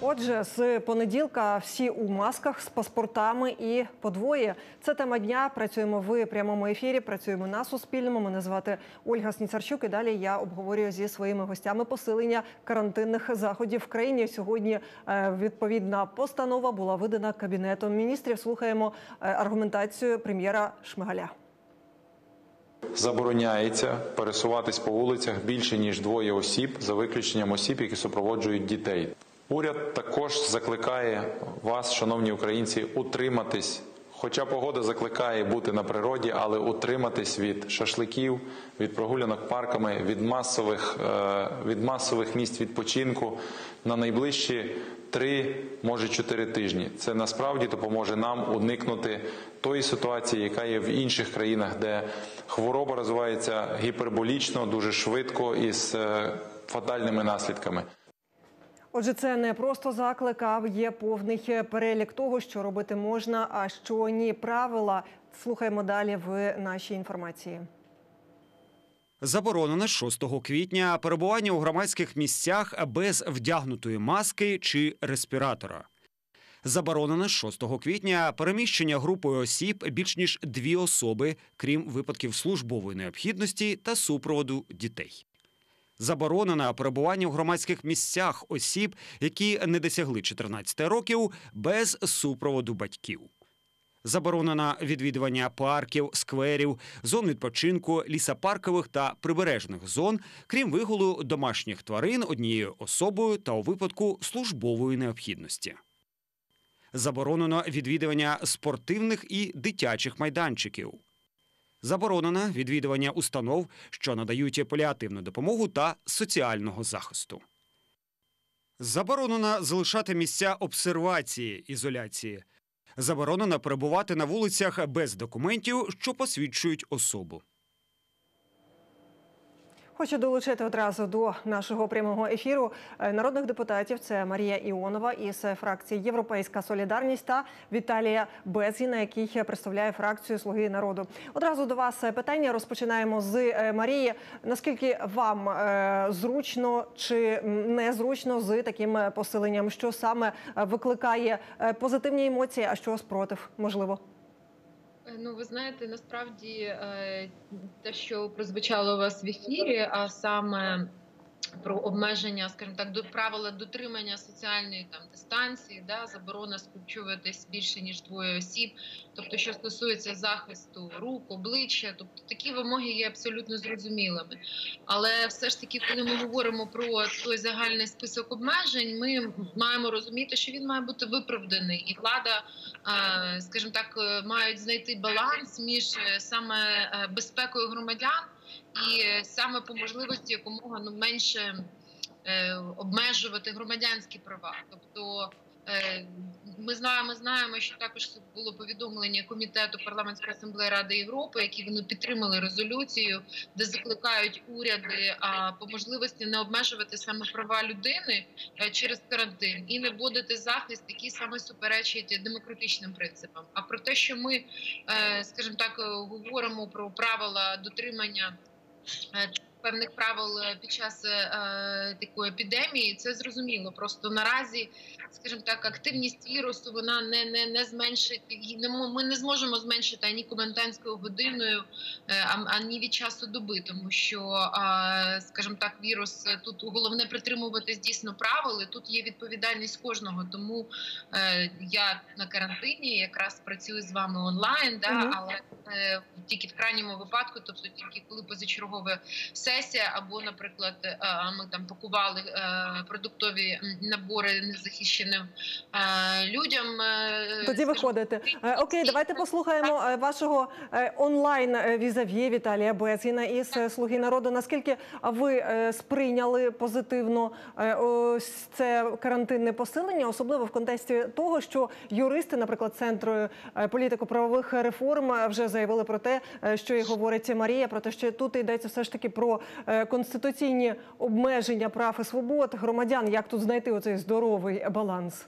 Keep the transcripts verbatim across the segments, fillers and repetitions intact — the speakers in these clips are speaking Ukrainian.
Отже, з понеділка всі у масках, з паспортами і подвоє. Це тема дня. Працюємо в прямому ефірі, працюємо на Суспільному. Мене звати Ольга Сніцарчук і далі я обговорюю зі своїми гостями посилення карантинних заходів в країні. Сьогодні відповідна постанова була видана Кабінетом міністрів. Слухаємо аргументацію прем'єра Шмигаля. Забороняється пересуватись по вулицях більше, ніж двоє осіб, за виключенням осіб, які супроводжують дітей. Уряд також закликає вас, шановні українці, утриматись, хоча погода закликає бути на природі, але утриматись від шашликів, від прогулянок парками, від масових, від масових місць відпочинку на найближчі три, може чотири тижні. Це насправді допоможе нам уникнути тої ситуації, яка є в інших країнах, де хвороба розвивається гіперболічно, дуже швидко і з фатальними наслідками. Отже, це не просто заклик, а є повний перелік того, що робити можна, а що ні. Правила слухаємо далі в нашій інформації. Заборонено з шостого квітня перебування у громадських місцях без вдягнутої маски чи респіратора. Заборонено з шостого квітня переміщення групою осіб більш ніж дві особи, крім випадків службової необхідності та супроводу дітей. Заборонено перебування у громадських місцях осіб, які не досягли чотирнадцяти років, без супроводу батьків. Заборонено відвідування парків, скверів, зон відпочинку, лісопаркових та прибережних зон, крім вигулу домашніх тварин однією особою та у випадку службової необхідності. Заборонено відвідування спортивних і дитячих майданчиків. Заборонено відвідування установ, що надають паліативну допомогу та соціального захисту. Заборонено залишати місця обсервації, ізоляції. Заборонено перебувати на вулицях без документів, що посвідчують особу. Хочу долучити одразу до нашого прямого ефіру народних депутатів. Це Марія Іонова із фракції «Європейська солідарність» та Віталія Безгіна, який представляє фракцію «Слуги народу». Одразу до вас питання. Розпочинаємо з Марії. Наскільки вам зручно чи незручно з таким посиленням? Що саме викликає позитивні емоції, а що спротив, можливо? Ну, ви знаєте, насправді те, що прозвучало у вас в ефірі, а саме про обмеження, скажімо так, до правила дотримання соціальної там дистанції, да, заборона скупчуватись більше ніж двоє осіб, тобто що стосується захисту рук, обличчя, тобто такі вимоги є абсолютно зрозумілими. Але все ж таки, коли ми говоримо про той загальний список обмежень, ми маємо розуміти, що він має бути виправданий, і влада, скажімо так, мають знайти баланс між саме безпекою громадян і саме по можливості якомога ну, менше е, обмежувати громадянські права. Тобто е, ми знаємо, знаємо, що також було повідомлення Комітету Парламентської асамблеї Ради Європи, які вони підтримали резолюцію, де закликають уряди а, по можливості не обмежувати саме права людини а, через карантин і не вводити захист, який саме суперечить демократичним принципам. А про те, що ми, е, скажімо так, говоримо про правила дотримання певних правил під час е, такої епідемії, це зрозуміло. Просто наразі, скажімо так, активність вірусу, вона не, не, не зменшить, ми не зможемо зменшити ані комендантською годиною, ані від часу доби, тому що, е, скажімо так, вірус, тут головне притримуватись дійсно правил, і тут є відповідальність кожного, тому е, я на карантині якраз працюю з вами онлайн, да, угу. але е, тільки в крайньому випадку, тобто тільки коли позачергове сесія, або, наприклад, ми там пакували продуктові набори незахищеним людям. Тоді виходите. Окей, давайте послухаємо вашого онлайн-візав'є Віталія Безгіна із «Слуги народу». Наскільки ви сприйняли позитивно ось це карантинне посилення, особливо в контексті того, що юристи, наприклад, Центру політико-правових реформ вже заявили про те, що і говорить Марія, про те, що тут йдеться все ж таки про конституційні обмеження прав і свобод громадян. Як тут знайти оцей здоровий баланс?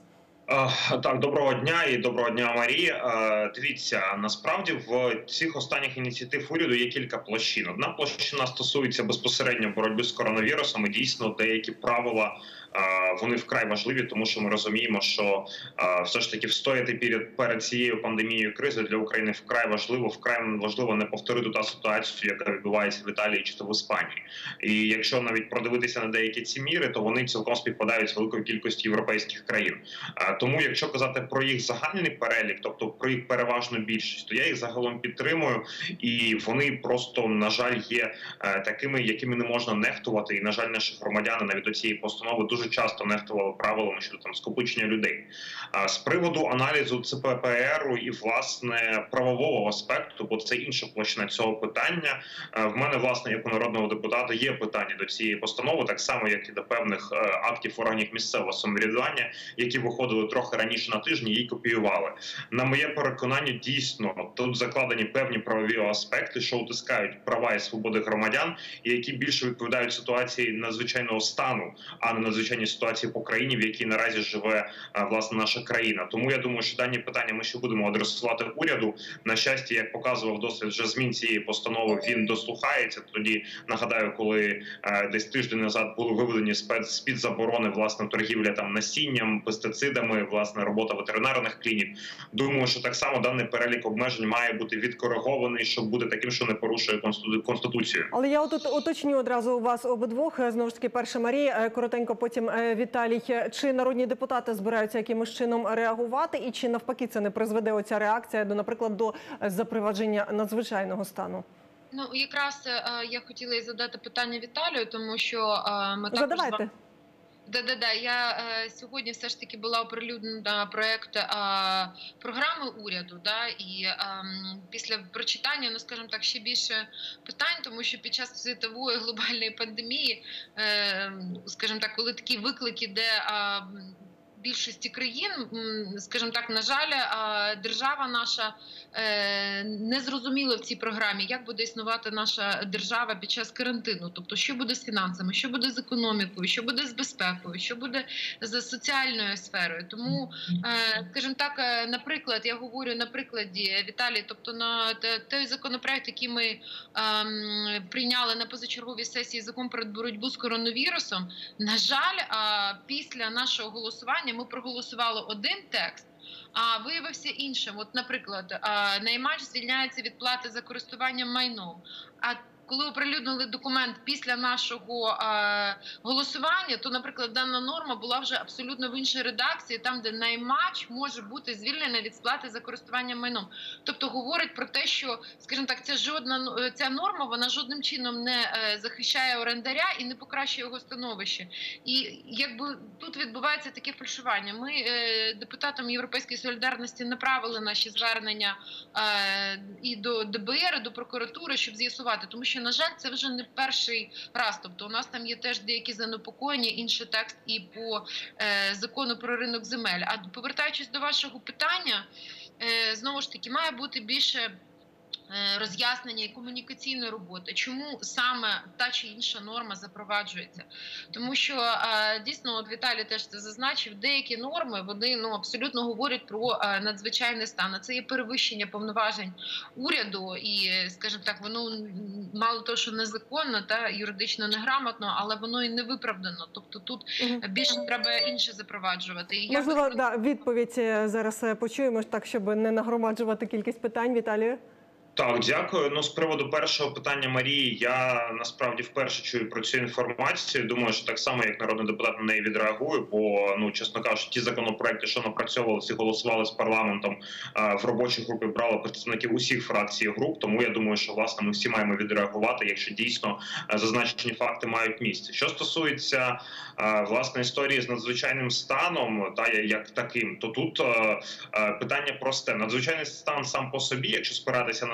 Так, доброго дня і доброго дня, Марі. Дивіться, насправді в цих останніх ініціатив уряду є кілька площин. Одна площина стосується безпосередньо боротьби з коронавірусом. І дійсно, деякі правила вони вкрай важливі, тому що ми розуміємо, що все ж таки встояти перед, перед цією пандемією кризи для України вкрай важливо, вкрай важливо не повторити та ситуацію, яка відбувається в Італії чи то в Іспанії. І якщо навіть продивитися на деякі ці міри, то вони цілком співпадають з великою кількістю європейських країн. Тому, якщо казати про їх загальний перелік, тобто про їх переважну більшість, то я їх загалом підтримую, і вони просто, на жаль, є такими, якими не можна нехтувати. І, на жаль, наші громадяни навіть до цієї постанови дуже часто нехтували правилами щодо там скопичення людей. З приводу аналізу Це Пе Пе Еру і, власне, правового аспекту, бо це інша площина цього питання, в мене, власне, як у народного депутата, є питання до цієї постанови, так само, як і до певних актів органів місцевого самоврядування, які виходили трохи раніше на тижні, її копіювали. На моє переконання, дійсно, тут закладені певні правові аспекти, що утискають права і свободи громадян, і які більше відповідають ситуації надзвичайного стану, а не надзвичайній ситуації по країні, в якій наразі живе, власне, наша країна. Тому я думаю, що дані питання ми ще будемо адресувати уряду. На щастя, як показував досвід вже змін цієї постанови, він дослухається. Тоді, нагадаю, коли десь тиждень назад були виведені з-під заборони, власне, торгівля там насінням, пестицидами, власне, робота ветеринарних клінік. Думаю, що так само даний перелік обмежень має бути відкоригований, щоб бути таким, що не порушує Конституцію. Але я отут уточню одразу у вас обидвох. Знову ж таки, перша Марія, коротенько потім Віталій. Чи народні депутати збираються якимось чином реагувати, і чи навпаки це не призведе оця реакція до, наприклад, до запровадження надзвичайного стану? Ну, якраз я хотіла і задати питання Віталію, тому що ми також... Задавайте. Да-да-да, я е, сьогодні все ж таки була оприлюднена проєкт е, програми уряду, да, і е, після прочитання, ну, скажімо так, ще більше питань, тому що під час світової глобальної пандемії, е, скажімо так, коли такі виклики, де е, більшості країн, скажімо так, на жаль, держава наша не зрозуміла в цій програмі, як буде існувати наша держава під час карантину. Тобто, що буде з фінансами, що буде з економікою, що буде з безпекою, що буде з соціальною сферою. Тому, скажімо так, наприклад, я говорю на прикладі, Віталій, тобто на той законопроект, який ми прийняли на позачерговій сесії, закон про боротьбу з коронавірусом, на жаль, після нашого голосування ми проголосували один текст, а виявився іншим. От, наприклад, наймач звільняється від плати за користування майном. А коли оприлюднили документ після нашого е, голосування, то, наприклад, дана норма була вже абсолютно в іншій редакції, там, де наймач може бути звільнений від сплати за користування майном. Тобто говорить про те, що, скажімо так, ця, жодна, ця норма, вона жодним чином не е, захищає орендаря і не покращує його становище. І якби тут відбувається таке фальшування. Ми е, депутатам Європейської солідарності направили наші звернення е, і до Де Бе Ер, і до прокуратури, щоб з'ясувати, тому що, на жаль, це вже не перший раз. Тобто у нас там є теж деякі занепокоєння, інший текст і по е, закону про ринок земель. А повертаючись до вашого питання, е, знову ж таки, має бути більше роз'яснення і комунікаційної роботи, чому саме та чи інша норма запроваджується. Тому що, дійсно, от Віталій теж це зазначив, деякі норми, вони ну, абсолютно говорять про надзвичайний стан. А це є перевищення повноважень уряду і, скажімо так, воно мало того, що незаконно та юридично неграмотно, але воно і не виправдано. Тобто тут більше треба інше запроваджувати. І Можливо, я... да, відповідь зараз почуємо, так, щоб не нагромаджувати кількість питань. Віталію? Так, дякую. Ну, з приводу першого питання Марії, я насправді вперше чую про цю інформацію. Думаю, що так само, як народний депутат, на неї відреагую, бо, ну, чесно кажучи, ті законопроекти, що напрацьовувалися і голосували з парламентом, в робочій групі брали представників усіх фракцій і груп, тому я думаю, що, власне, ми всі маємо відреагувати, якщо дійсно зазначені факти мають місце. Що стосується, власне, історії з надзвичайним станом, та як таким, то тут питання просте. Надзвичайний стан сам по собі, якщо спиратися на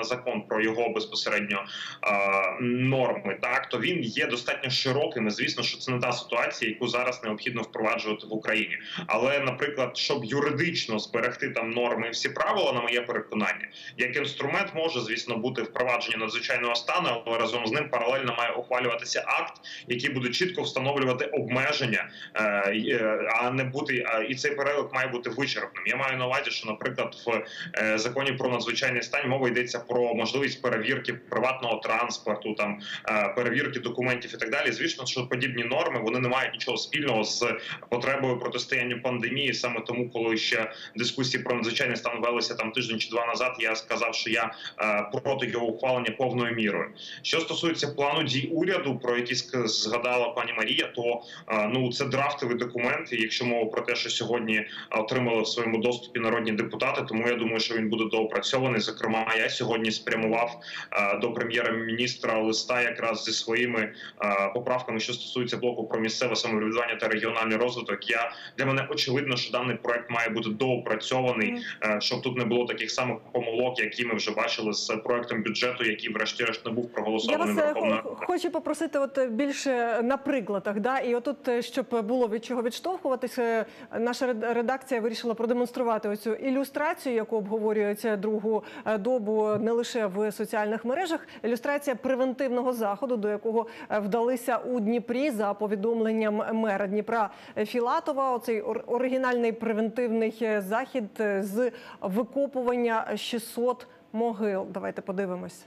закон про його безпосередньо норми, так то він є достатньо широким. І звісно, що це не та ситуація, яку зараз необхідно впроваджувати в Україні. Але, наприклад, щоб юридично зберегти там норми і всі правила, на моє переконання, як інструмент може, звісно, бути впровадження надзвичайного стану, але разом з ним паралельно має ухвалюватися акт, який буде чітко встановлювати обмеження, а не бути, і цей перелік має бути вичерпним. Я маю на увазі, що, наприклад, в законі про надзвичайний стан мова йдеться про можливість перевірки приватного транспорту, там перевірки документів і так далі. Звісно, що подібні норми, вони не мають нічого спільного з потребою протистояння пандемії. Саме тому, коли ще дискусії про надзвичайний стан велися там тиждень чи два назад, я сказав, що я проти його ухвалення повною мірою. Що стосується плану дій уряду, про який згадала пані Марія, то ну це драфтовий документ. І якщо мова про те, що сьогодні отримали в своєму доступі народні депутати, тому я думаю, що він буде доопрацьований. Зокрема, я сьогодні спрямував до прем'єр-міністра листа якраз зі своїми поправками, що стосується блоку про місцеве самоврядування та регіональний розвиток. Я для мене очевидно, що даний проект має бути доопрацьований, mm. щоб тут не було таких самих помилок, які ми вже бачили з проектом бюджету, який врешті-решт не був проголосований Верховною Радою. Хочу попросити от більше на прикладах, да, і отут, щоб було від чого відштовхуватися, наша редакція вирішила продемонструвати оцю ілюстрацію, яку обговорюється другу добу не лише в соціальних мережах. Ілюстрація превентивного заходу, до якого вдалися у Дніпрі за повідомленням мера Дніпра Філатова. Оцей оригінальний превентивний захід з викопування шістсот могил. Давайте подивимось.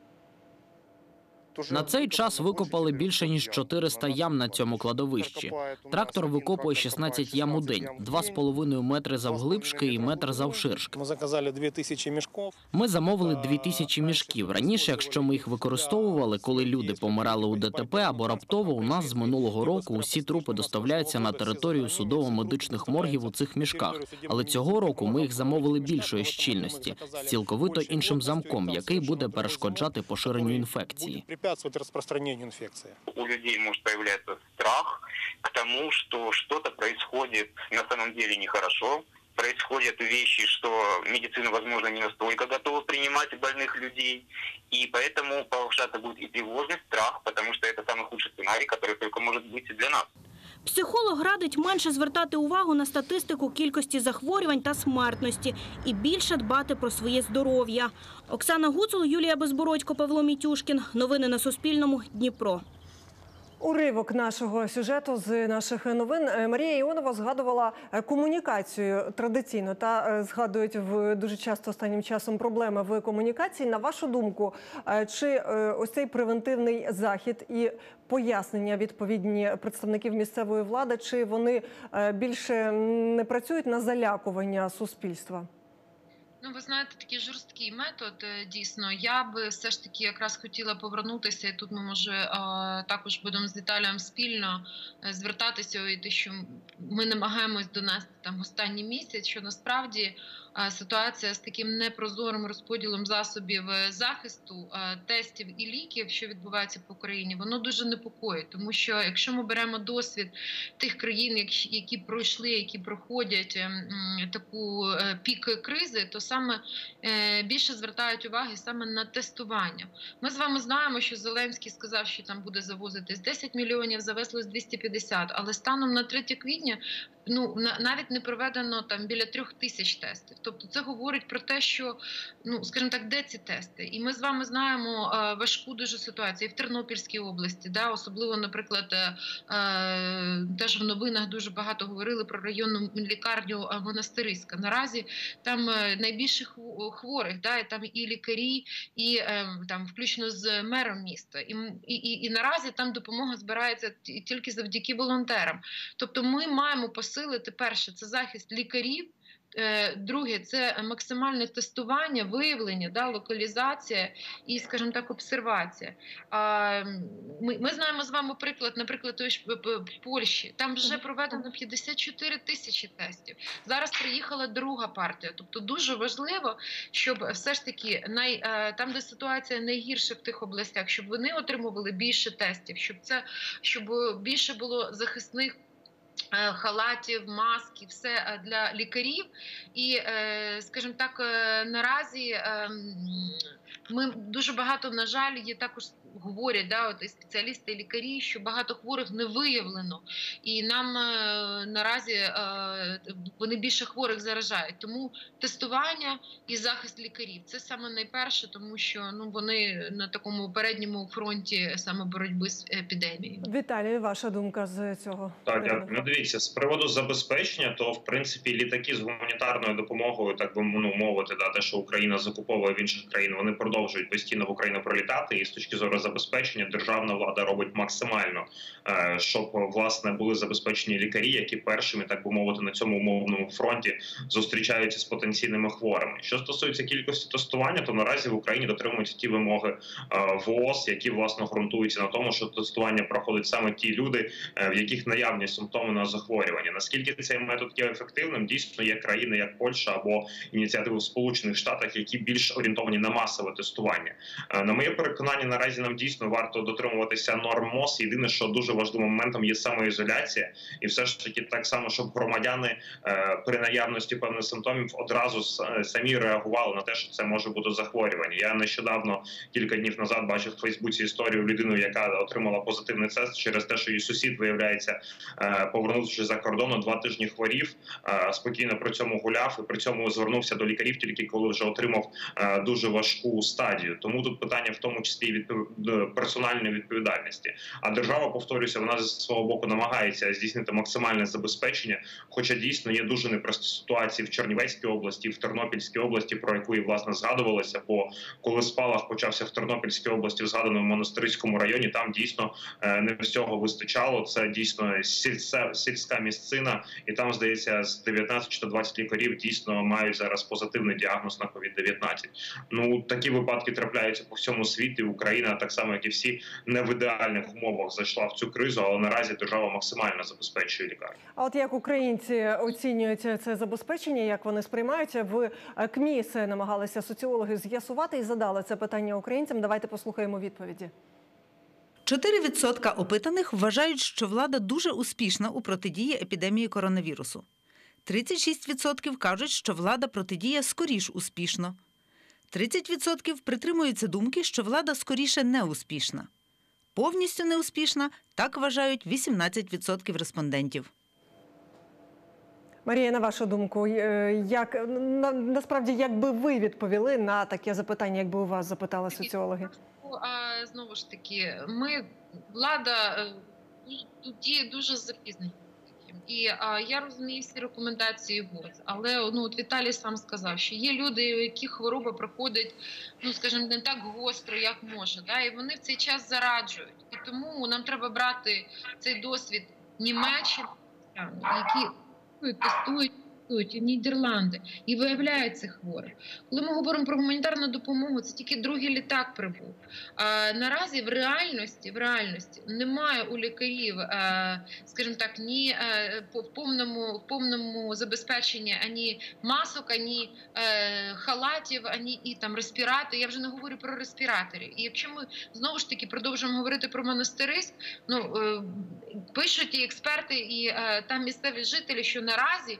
На цей час викопали більше ніж чотириста ям на цьому кладовищі. Трактор викопує шістнадцять ям у день, два з половиною метри завглибшки і метр завширшки. Ми заказали дві тисячі мішків. Ми замовили дві тисячі мішків. Раніше, якщо ми їх використовували, коли люди помирали у ДТП або раптово, у нас з минулого року усі трупи доставляються на територію судово-медичних моргів у цих мішках. Але цього року ми їх замовили більшої щільності, з цілковито іншим замком, який буде перешкоджати поширенню інфекції. Препятствовать распространению инфекции. У людей может появляться страх к тому, что что-то происходит на самом деле нехорошо. Происходят вещи, что медицина, возможно, не настолько готова принимать больных людей. И поэтому повышаться будет и тревожность, страх, потому что это самый худший сценарий, который только может быть и для нас. Психолог радить менше звертати увагу на статистику кількості захворювань та смертності і більше дбати про своє здоров'я. Оксана Гуцул, Юлія Безбородько, Павло Мітюшкін. Новини на Суспільному. Дніпро. Уривок нашого сюжету з наших новин. Марія Іонова згадувала комунікацію традиційно та згадують в дуже часто останнім часом проблеми в комунікації. На вашу думку, чи ось цей превентивний захід і пояснення відповідні представників місцевої влади, чи вони більше не працюють на залякування суспільства? Ну, ви знаєте, такий жорсткий метод, дійсно. Я би все ж таки якраз хотіла повернутися, і тут ми, може, також будемо з Віталієм спільно звертатися, і те, що ми намагаємось донести там останній місяць, що насправді ситуація з таким непрозорим розподілом засобів захисту, тестів і ліків, що відбувається по Україні, воно дуже непокоїть. Тому що якщо ми беремо досвід тих країн, які пройшли, які проходять таку пік кризи, то саме більше звертають уваги саме на тестування. Ми з вами знаємо, що Зеленський сказав, що там буде завозитись десять мільйонів, завезлось двісті п'ятдесят, але станом на третє квітня ну, навіть не проведено там біля трьох тисяч тестів. Тобто це говорить про те, що, ну, скажімо так, де ці тести? І ми з вами знаємо е, важку дуже ситуацію і в Тернопільській області, да, особливо, наприклад, е, е, теж в новинах дуже багато говорили про районну лікарню Монастириська. Наразі там е, найбільше хворих, да, і там і лікарі, і е, там включно з мером міста. І, і, і, і наразі там допомога збирається тільки завдяки волонтерам. Тобто ми маємо посилити, перше, це захист лікарів, друге, це максимальне тестування, виявлення, да, локалізація і, скажімо так, обсервація. Ми, ми знаємо з вами приклад, наприклад, той ж в Польщі. Там вже проведено п'ятдесят чотири тисячі тестів. Зараз приїхала друга партія. Тобто дуже важливо, щоб все ж таки най, там, де ситуація найгірша в тих областях, щоб вони отримували більше тестів, щоб це, щоб більше було захисних халатів, маски, все для лікарів. І, скажімо так, наразі ми дуже багато, на жаль, є також говорять, да, от і спеціалісти, і лікарі, що багато хворих не виявлено. І нам е, наразі е, вони більше хворих заражають. Тому тестування і захист лікарів – це саме найперше, тому що ну, вони на такому передньому фронті саме боротьби з епідемією. Віталій, ваша думка з цього? Так, дякую. Ну, дивіться, з приводу забезпечення, то, в принципі, літаки з гуманітарною допомогою, так би ну, мовити, да, те, що Україна закуповує в інших країн, вони продовжують постійно в Україну пролітати, і з точки зору забезпечення державна влада робить максимально, щоб, власне, були забезпечені лікарі, які першими, так би мовити, на цьому умовному фронті зустрічаються з потенційними хворими. Що стосується кількості тестування, то наразі в Україні дотримуються ті вимоги ВООЗ, які, власне, ґрунтуються на тому, що тестування проходять саме ті люди, в яких наявні симптоми на захворювання. Наскільки цей метод є ефективним, дійсно є країни, як Польща або ініціативи в Сполучених Штатах, які більш орієнтовані на масове тестування. На моє переконання, наразі нам дійсно варто дотримуватися норм МОЗ. Єдине, що дуже важливим моментом є самоізоляція. І все ж таки так само, щоб громадяни при наявності певних симптомів одразу самі реагували на те, що це може бути захворювання. Я нещодавно, кілька днів назад, бачив в Фейсбуці історію людини, яка отримала позитивний тест через те, що її сусід, виявляється, повернувшись за кордону, два тижні хворів, спокійно при цьому гуляв і при цьому звернувся до лікарів тільки коли вже отримав дуже важку стадію. Тому тут питання в тому числі і відпов... персональної відповідальності. А держава, повторюся, вона зі свого боку намагається здійснити максимальне забезпечення, хоча дійсно є дуже непрості ситуації в Чернівецькій області, в Тернопільській області, про яку і, власне, згадувалося, бо коли спалах почався в Тернопільській області, в згаданому Монастирському районі, там дійсно не всього вистачало. Це дійсно сільська, сільська місцина, і там, здається, з дев'ятнадцяти чи двадцяти лікарів дійсно мають зараз позитивний діагноз на ковід дев'ятнадцять. Ну, такі випадки трапляються по всьому світі. Україна, так само, як і всі, не в ідеальних умовах зайшла в цю кризу, але наразі держава максимально забезпечує лікарні. А от як українці оцінюють це забезпечення, як вони сприймаються? В КМІС намагалися соціологи з'ясувати і задали це питання українцям. Давайте послухаємо відповіді. чотири відсотки опитаних вважають, що влада дуже успішна у протидії епідемії коронавірусу. тридцять шість відсотків кажуть, що влада протидіє скоріш успішно. тридцять відсотків притримуються думки, що влада скоріше неуспішна. Повністю неуспішна – так вважають вісімнадцять відсотків респондентів. Марія, на вашу думку, як, на, насправді, як би ви відповіли на таке запитання, якби у вас запитали соціологи? А, знову ж таки, ми, влада тут діє дуже запізнено. І а, я розумію всі рекомендації ВОЗ, але ну, от Віталій сам сказав, що є люди, у яких хвороба проходить, ну, скажімо, не так гостро, як може, да? І вони в цей час зараджують. І тому нам треба брати цей досвід Німеччини, які тестують, тестують, і Нідерланди, і виявляють цих хворих. Коли ми говоримо про гуманітарну допомогу, це тільки другий літак прибув. А наразі в реальності, в реальності немає у лікарів, скажімо так, ні в повному, в повному забезпеченні ані масок, ані халатів, ані і там респіратори. Я вже не говорю про респіраторів. І якщо ми знову ж таки продовжуємо говорити про Монастириськ, ну пишуть і експерти, і там місцеві жителі, що наразі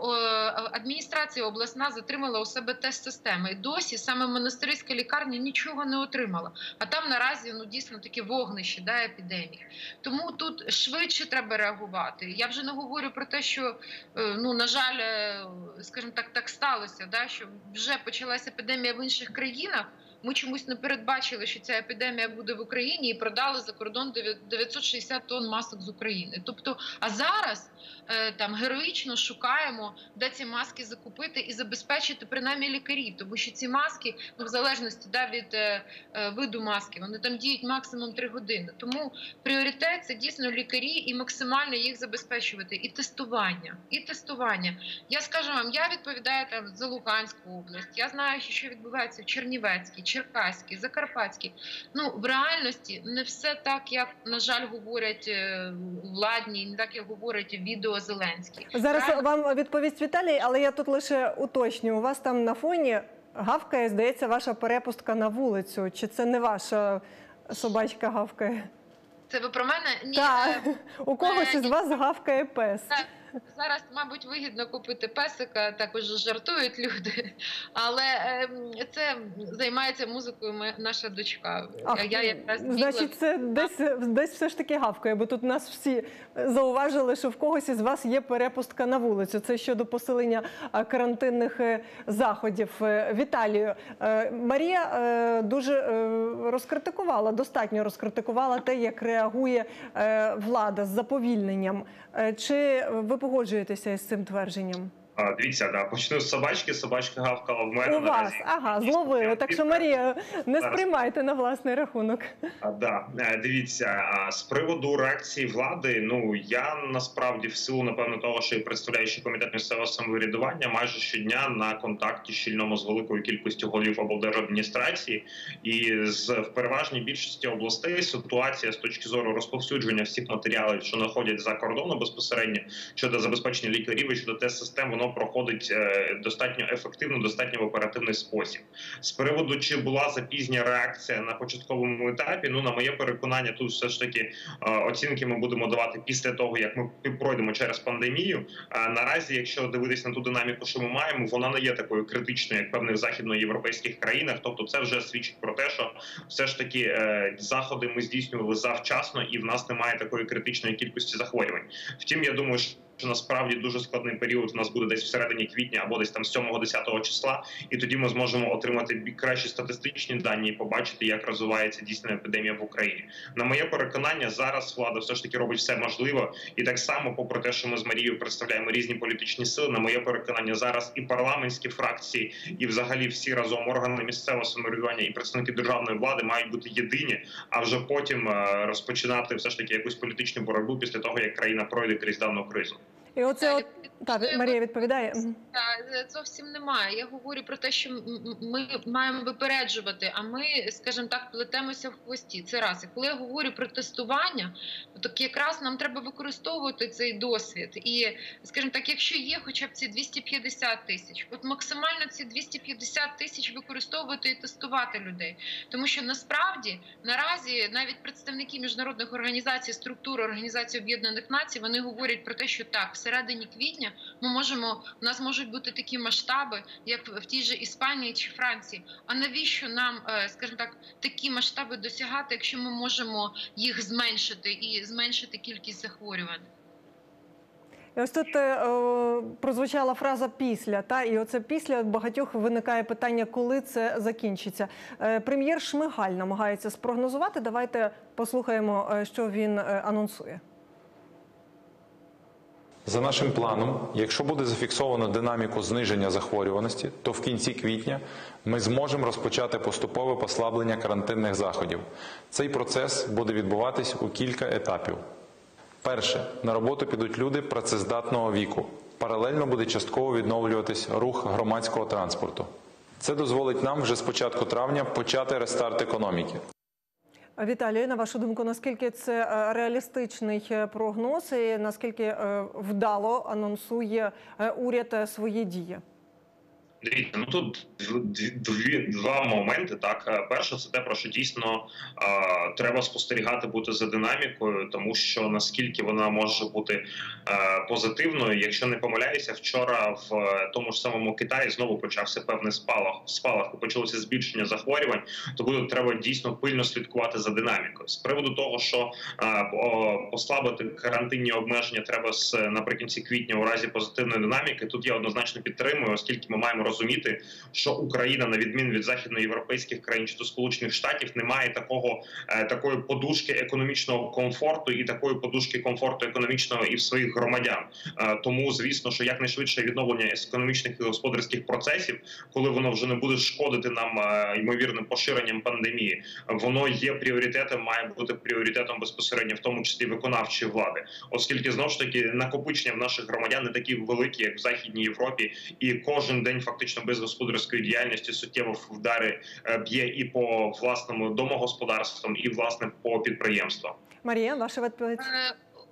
адміністрація обласна затримала у себе тест-системи. І досі саме Монастириська лікарня нічого не отримала. А там наразі ну, дійсно таке вогнище, да, епідемії. Тому тут швидше треба реагувати. Я вже не говорю про те, що, ну, на жаль, скажімо так, так сталося, да, що вже почалася епідемія в інших країнах. Ми чомусь не передбачили, що ця епідемія буде в Україні, і продали за кордон дев'ятсот шістдесят тонн масок з України. Тобто, а зараз там героїчно шукаємо, де ці маски закупити і забезпечити принаймні лікарів, тому що ці маски, ну, в залежності да, від е, виду маски, вони там діють максимум три години. Тому пріоритет – це дійсно лікарі і максимально їх забезпечувати. І тестування. І тестування. Я скажу вам, я відповідаю там за Луганську область, я знаю, що відбувається в Чернівецькій, Черкаській, Закарпатській. Ну, в реальності не все так, як, на жаль, говорять владні, не так, як говорять відео Зеленський. Зараз Правильно? Вам відповість Віталій, але я тут лише уточню. У вас там на фоні гавкає, здається, ваша перепустка на вулицю. Чи це не ваша собачка гавкає? Це ви про мене? Ні. Так, е, у когось е, із вас гавкає пес. Так, зараз, мабуть, вигідно купити песика, також жартують люди, але е, це займається музикою моя- наша дочка. Ах, я якраз бігла. значить, це десь, десь все ж таки гавкає, бо тут нас всі зауважили, що в когось із вас є перепустка на вулицю. Це щодо посилення а, карантинних е, заходів. Е, Віталію, е, Марія е, дуже е, розкритикувала, достатньо розкритикувала те, як реагує е, влада з заповільненням. Е, Чи ви погоджуєтеся із цим твердженням? А, Дивіться, да, почну з собачки. Собачка гавкала в мене. У вас, ага, зловили. Так що, Марія, не Зараз. сприймайте на власний рахунок. А, да. Е, Дивіться, а, з приводу реакції влади, ну, я насправді в силу, напевно, того, що я представляючи комітет місцевого самоврядування, майже щодня на контакті щільному з великою кількістю голів облдержадміністрації, і з в переважній більшості областей ситуація з точки зору розповсюдження всіх матеріалів, що знаходять за кордоном безпосередньо, щодо забезпечення лікарів і щодо тест-систем, воно проходить е, достатньо ефективно, достатньо в оперативний спосіб. З приводу, чи була запізня реакція на початковому етапі, ну, на моє переконання, тут все ж таки е, оцінки ми будемо давати після того, як ми пройдемо через пандемію. А наразі, якщо дивитися на ту динаміку, що ми маємо, вона не є такою критичною, як в певних західноєвропейських країнах. Тобто це вже свідчить про те, що все ж таки е, заходи ми здійснювали завчасно і в нас немає такої критичної кількості захворювань. Втім, я думаю, що що насправді дуже складний період у нас буде десь всередині квітня або десь там сьомого-десятого числа, і тоді ми зможемо отримати кращі статистичні дані і побачити, як розвивається дійсна епідемія в Україні. На моє переконання, зараз влада все ж таки робить все можливе, і так само, попри те, що ми з Марією представляємо різні політичні сили, на моє переконання, зараз і парламентські фракції, і взагалі всі разом органи місцевого самоврядування і представники державної влади мають бути єдині, а вже потім розпочинати все ж таки якусь політичну боротьбу після того, як країна пройде крізь дану кризу. І оце от... Так, Марія відповідає. Так, зовсім немає. Я говорю про те, що ми маємо випереджувати, а ми, скажімо так, плетемося в хвості. Це раз. І коли я говорю про тестування, то якраз нам треба використовувати цей досвід. І, скажімо так, якщо є хоча б ці двісті п'ятдесят тисяч, от максимально ці двісті п'ятдесят тисяч використовувати і тестувати людей. Тому що насправді наразі навіть представники міжнародних організацій, структур Організації Об'єднаних Націй, вони говорять про те, що так, всередині квітня ми можемо, у нас можуть бути такі масштаби, як в тій же Іспанії чи Франції. А навіщо нам, скажімо так, такі масштаби досягати, якщо ми можемо їх зменшити і зменшити кількість захворювань? І ось тут е, прозвучала фраза «після», та, і оце після багатьох виникає питання, коли це закінчиться. Е, прем'єр Шмигаль намагається спрогнозувати. Давайте послухаємо, що він анонсує. За нашим планом, якщо буде зафіксовано динаміку зниження захворюваності, то в кінці квітня ми зможемо розпочати поступове послаблення карантинних заходів. Цей процес буде відбуватись у кілька етапів. Перше. На роботу підуть люди працездатного віку. Паралельно буде частково відновлюватись рух громадського транспорту. Це дозволить нам вже з початку травня почати рестарт економіки. Віталію, на вашу думку, наскільки це реалістичний прогноз і наскільки вдало анонсує уряд свої дії? Дивіться, ну тут дві, два моменти. Так, перше, це те, про що дійсно е, треба спостерігати, бути за динамікою, тому що наскільки вона може бути е, позитивною. Якщо не помиляюся, вчора в тому ж самому Китаї знову почався певний спалах, спалах і почалося збільшення захворювань, то буде треба дійсно пильно слідкувати за динамікою. З приводу того, що е, послабити карантинні обмеження треба з наприкінці квітня у разі позитивної динаміки, тут я однозначно підтримую, оскільки ми маємо розуміти, що Україна, на відміну від західноєвропейських країн чи то Сполучених Штатів, не має такого е, такої подушки економічного комфорту і такої подушки комфорту економічного і в своїх громадян. Е, тому, звісно, що якнайшвидше відновлення економічних і господарських процесів, коли воно вже не буде шкодити нам е, ймовірним поширенням пандемії, воно є пріоритетом, має бути пріоритетом безпосередньо, в тому числі виконавчої влади, оскільки знову ж таки накопичення в наших громадян не такі великі, як в Західній Європі, і кожен день фактично Фактично без господарської діяльності суттєво вдари б'є і по власному домогосподарствам, і власне по підприємствам. Марія, ваша відповідь?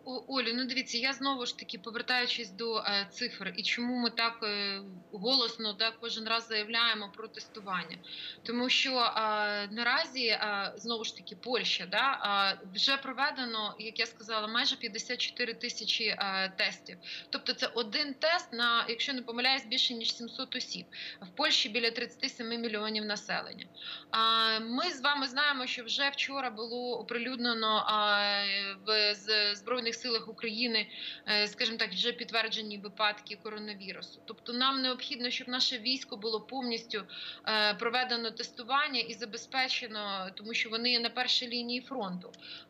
О, Олю, ну дивіться, я знову ж таки, повертаючись до е, цифр, і чому ми так е, голосно да, кожен раз заявляємо про тестування. Тому що е, наразі, е, знову ж таки, Польща, да, е, вже проведено, як я сказала, майже п'ятдесят чотири тисячі е, тестів. Тобто це один тест на, якщо не помиляюсь, більше ніж сімсот осіб. В Польщі біля тридцять сім мільйонів населення. Е, ми з вами знаємо, що вже вчора було оприлюднено е, в з Збройних силах України, скажімо так, вже підтверджені випадки коронавірусу. Тобто нам необхідно, щоб наше військо було повністю проведено тестування і забезпечено, тому що вони є на першій лінії фронту.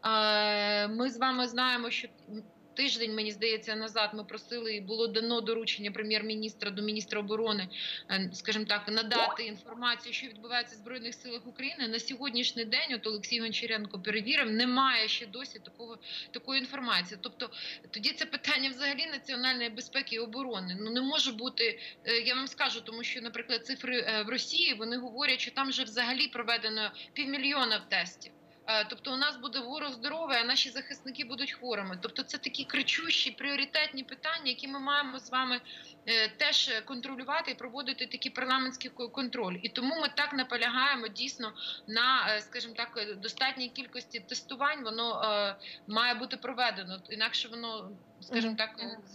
Ми з вами знаємо, що тиждень, мені здається, назад ми просили, і було дано доручення прем'єр-міністра до міністра оборони, скажімо так, надати інформацію, що відбувається в Збройних силах України. На сьогоднішній день, от Олексій Гончаренко перевірив, немає ще досі такого, такої інформації. Тобто тоді це питання взагалі національної безпеки і оборони. Ну не може бути, я вам скажу, тому що, наприклад, цифри в Росії, вони говорять, що там вже взагалі проведено півмільйона тестів. Тобто у нас буде ворог здоровий, а наші захисники будуть хворими. Тобто це такі кричущі, пріоритетні питання, які ми маємо з вами теж контролювати і проводити такий парламентський контроль. І тому ми так наполягаємо дійсно на, скажімо так, достатній кількості тестувань, воно має бути проведено, інакше воно, скажімо так,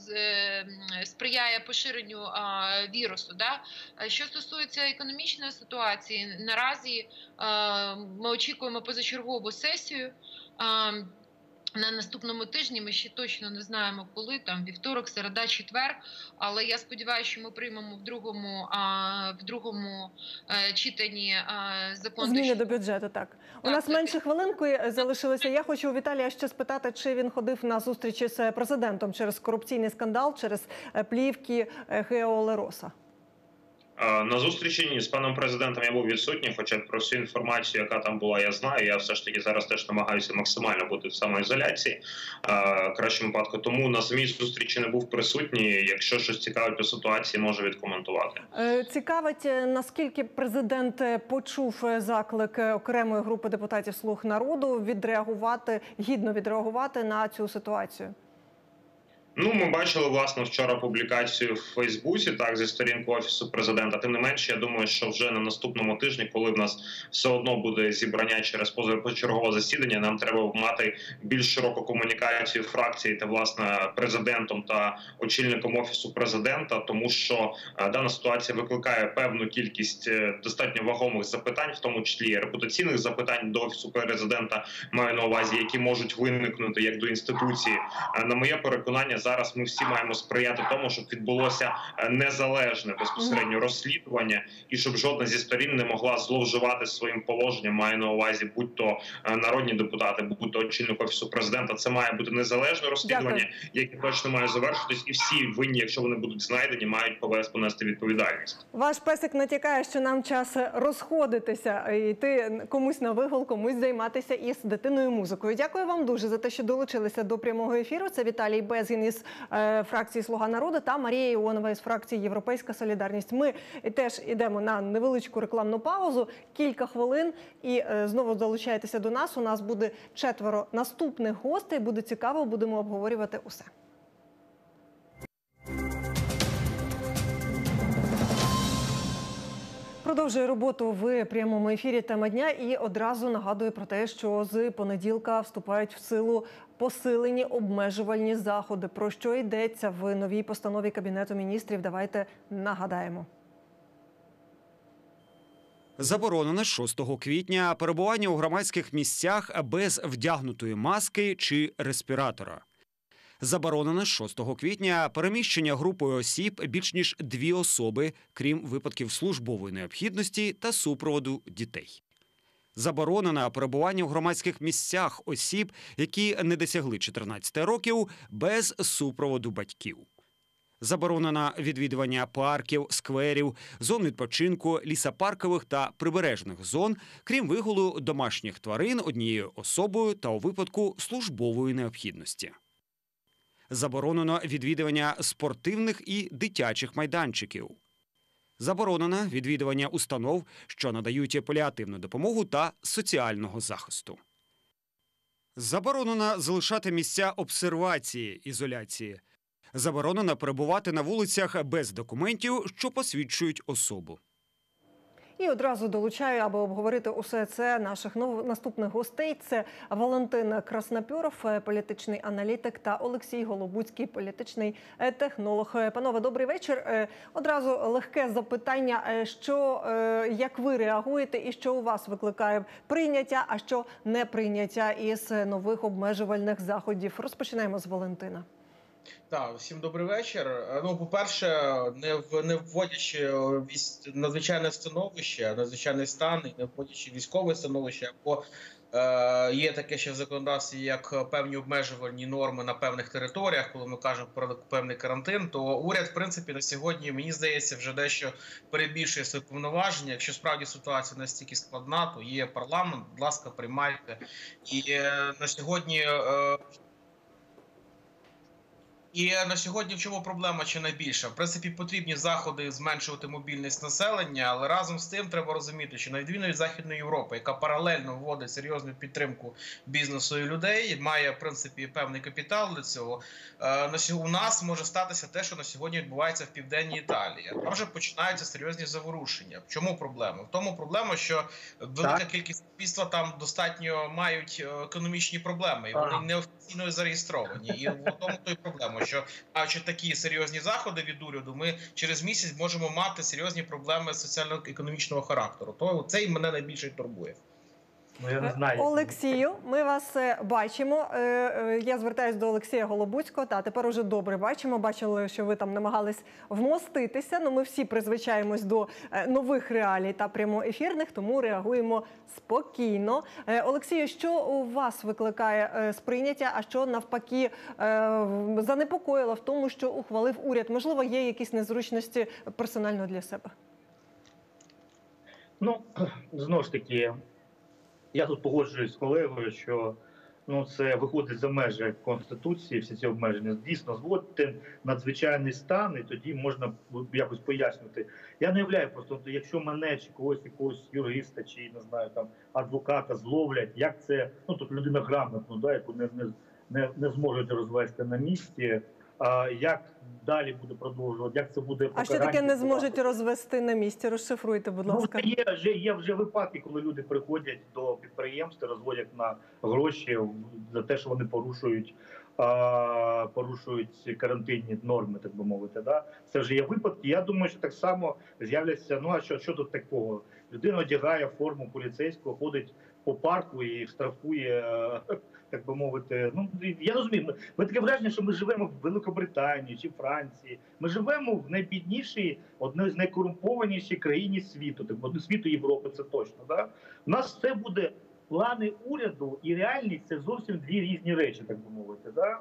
сприяє поширенню вірусу. Да? Що стосується економічної ситуації, наразі ми очікуємо позачергову сесію. На наступному тижні ми ще точно не знаємо, коли, там вівторок, середа, четвер, але я сподіваюся, що ми приймемо в другому, а, в другому а, читанні а, закон. Зміни до бюджету, так. так. У нас так. менше хвилинки залишилося. Я хочу у Віталія ще спитати, чи він ходив на зустрічі з президентом через корупційний скандал, через плівки Гео Лероса. На зустрічі з паном президентом я був відсутній, хоча про всю інформацію, яка там була, я знаю. Я все ж таки зараз теж намагаюся максимально бути в самоізоляції, в кращому випадку. Тому на самій зустрічі не був присутній. Якщо щось цікавить по ситуації, можу відкоментувати. Цікавить, наскільки президент почув заклик окремої групи депутатів «Слуг народу» відреагувати, гідно відреагувати на цю ситуацію? Ну, ми бачили, власне, вчора публікацію в Фейсбуці, так, зі сторінки Офісу Президента. Тим не менше, я думаю, що вже на наступному тижні, коли в нас все одно буде зібрання через позачергове засідання, нам треба мати більш широку комунікацію фракції та, власне, президентом та очільником Офісу Президента, тому що дана ситуація викликає певну кількість достатньо вагомих запитань, в тому числі репутаційних запитань до Офісу Президента, маю на увазі, які можуть виникнути як до інституції. На моє переконання, зараз ми всі маємо сприяти тому, щоб відбулося незалежне безпосередньо розслідування і щоб жодна зі сторін не могла зловживати своїм положенням, маю на увазі будь-то народні депутати, будь-то очільник Офісу Президента. Це має бути незалежне розслідування, Дякую. яке точно має завершитись, і всі винні, якщо вони будуть знайдені, мають понести відповідальність. Ваш песик натякає, що нам час розходитися, йти комусь на вигул, комусь займатися із дитиною музикою. Дякую вам дуже за те, що долучилися до прямого ефіру. Це Віталій Безгін із е, фракції «Слуга народу» та Марія Іонова із фракції «Європейська солідарність». Ми теж йдемо на невеличку рекламну паузу, кілька хвилин, і е, знову долучайтеся до нас. У нас буде четверо наступних гостей. Буде цікаво, будемо обговорювати усе. Продовжує роботу в прямому ефірі «Тема дня» і одразу нагадую про те, що з понеділка вступають в силу посилені обмежувальні заходи. Про що йдеться в новій постанові Кабінету міністрів, давайте нагадаємо. Заборонено з шостого квітня перебування у громадських місцях без вдягнутої маски чи респіратора. Заборонено з шостого квітня переміщення групою осіб більш ніж дві особи, крім випадків службової необхідності та супроводу дітей. Заборонено перебування у громадських місцях осіб, які не досягли чотирнадцяти років, без супроводу батьків. Заборонено відвідування парків, скверів, зон відпочинку, лісопаркових та прибережних зон, крім вигулу домашніх тварин однією особою та у випадку службової необхідності. Заборонено відвідування спортивних і дитячих майданчиків. Заборонено відвідування установ, що надають паліативну допомогу та соціального захисту. Заборонено залишати місця обсервації, ізоляції. Заборонено перебувати на вулицях без документів, що посвідчують особу. І одразу долучаю, аби обговорити усе це, наших нов... наступних гостей. Це Валентин Краснопьоров, політичний аналітик, та Олексій Голобуцький, політичний технолог. Панове, добрий вечір. Одразу легке запитання, що, як ви реагуєте і що у вас викликає прийняття, а що не прийняття із нових обмежувальних заходів. Розпочинаємо з Валентина. Так, всім добрий вечір. Ну, по-перше, не в не вводячи вісь... надзвичайне становище, надзвичайний стан, і не вводячи військове становище, або е, є таке ще в законодавстві, як певні обмежувальні норми на певних територіях, коли ми кажемо про певний карантин, то уряд, в принципі, на сьогодні, мені здається, вже дещо перебільшує свої повноваження. Якщо справді ситуація настільки складна, то є парламент, будь ласка, приймайте. І е, на сьогодні... Е, І на сьогодні в чому проблема чи найбільша? В принципі, потрібні заходи зменшувати мобільність населення, але разом з тим треба розуміти, що на відміну від Західної Європи, яка паралельно вводить серйозну підтримку бізнесу і людей, має, в принципі, певний капітал для цього, у нас може статися те, що на сьогодні відбувається в Південній Італії. Там вже починаються серйозні заворушення. В чому проблема? В тому проблема, що велика так. кількість суспільства там достатньо мають економічні проблеми, і вони неофіційно зареєстровані. І в тому то й проблема. Що, маючи такі серйозні заходи від уряду, ми через місяць можемо мати серйозні проблеми соціально-економічного характеру. То це і мене найбільше турбує. Ну, я не знаю. Олексію, ми вас бачимо. Я звертаюся до Олексія Голобуцького. Та тепер уже добре бачимо. Бачили, що ви там намагались вмоститися. Ну, ми всі призвичаємось до нових реалій та прямоефірних, тому реагуємо спокійно. Олексію, що у вас викликає сприйняття, а що навпаки занепокоїло в тому, що ухвалив уряд? Можливо, є якісь незручності персонально для себе? Ну, знову ж таки, я тут погоджуюсь з колегою, що ну, це виходить за межі Конституції, всі ці обмеження. Дійсно, зводити надзвичайний стан, і тоді можна якось пояснити. Я не уявляю просто, якщо мене чи когось, якогось юриста, чи, не знаю, там, адвоката зловлять, як це, ну, тут людина грамотна, да, яку не, не, не, не зможуть розвести на місці, а як далі буде продовжувати, як це буде покарання. А що таке не зможуть розвести на місці? Розшифруйте, будь ласка. Ну, є, є, є вже випадки, коли люди приходять до підприємств, розводять на гроші за те, що вони порушують, а, порушують карантинні норми, так би мовити. Да? Це вже є випадки. Я думаю, що так само з'являться, ну а що, що тут такого? Людина одягає форму поліцейського, ходить по парку і штрафує, так би мовити, ну, я розумію, ми таке враження, що ми живемо в Великобританії чи Франції. Ми живемо в найбіднішій, одній з найкорумпованішій країні світу, так би, світу Європи, це точно. Да? У нас це буде плани уряду і реальність – це зовсім дві різні речі, так би мовити. Да?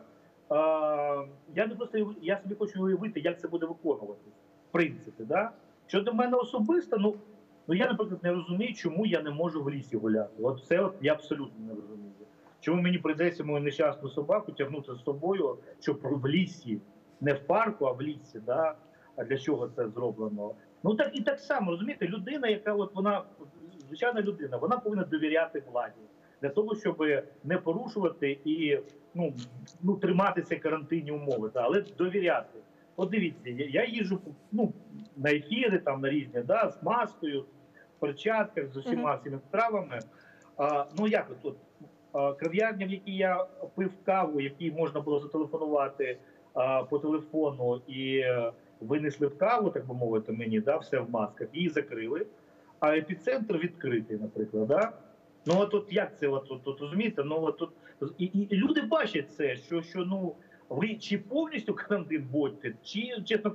А, я не просто, я собі хочу уявити, як це буде виконуватися, в принципі. Да? Щодо мене особисто, ну, ну я, наприклад, не розумію, чому я не можу в лісі гуляти. От це от я абсолютно не розумію. Чому мені прийдеться мою нещасну собаку тягнути з собою, щоб в лісі, не в парку, а в лісі, да? А для чого це зроблено? Ну так і так само, розумієте, людина, яка от вона, звичайна людина, вона повинна довіряти владі для того, щоб не порушувати і ну, ну тримати ці карантинні умови, да? Але довіряти. От дивіться, я, я їжджу ну, на ефіри, там, на різні, да? З маскою, в перчатках, з усіма цими травами. А, ну як от, кав'ярня, в якій я пив каву, якій можна було зателефонувати а, по телефону і винесли в каву, так би мовити, мені, да, все в масках, її закрили, а епіцентр відкритий, наприклад. Да? Ну от, от як це, от, от, от розумієте, ну от, от, і, і люди бачать це, що, що ну, ви чи повністю карантин вводите, чи, чесно,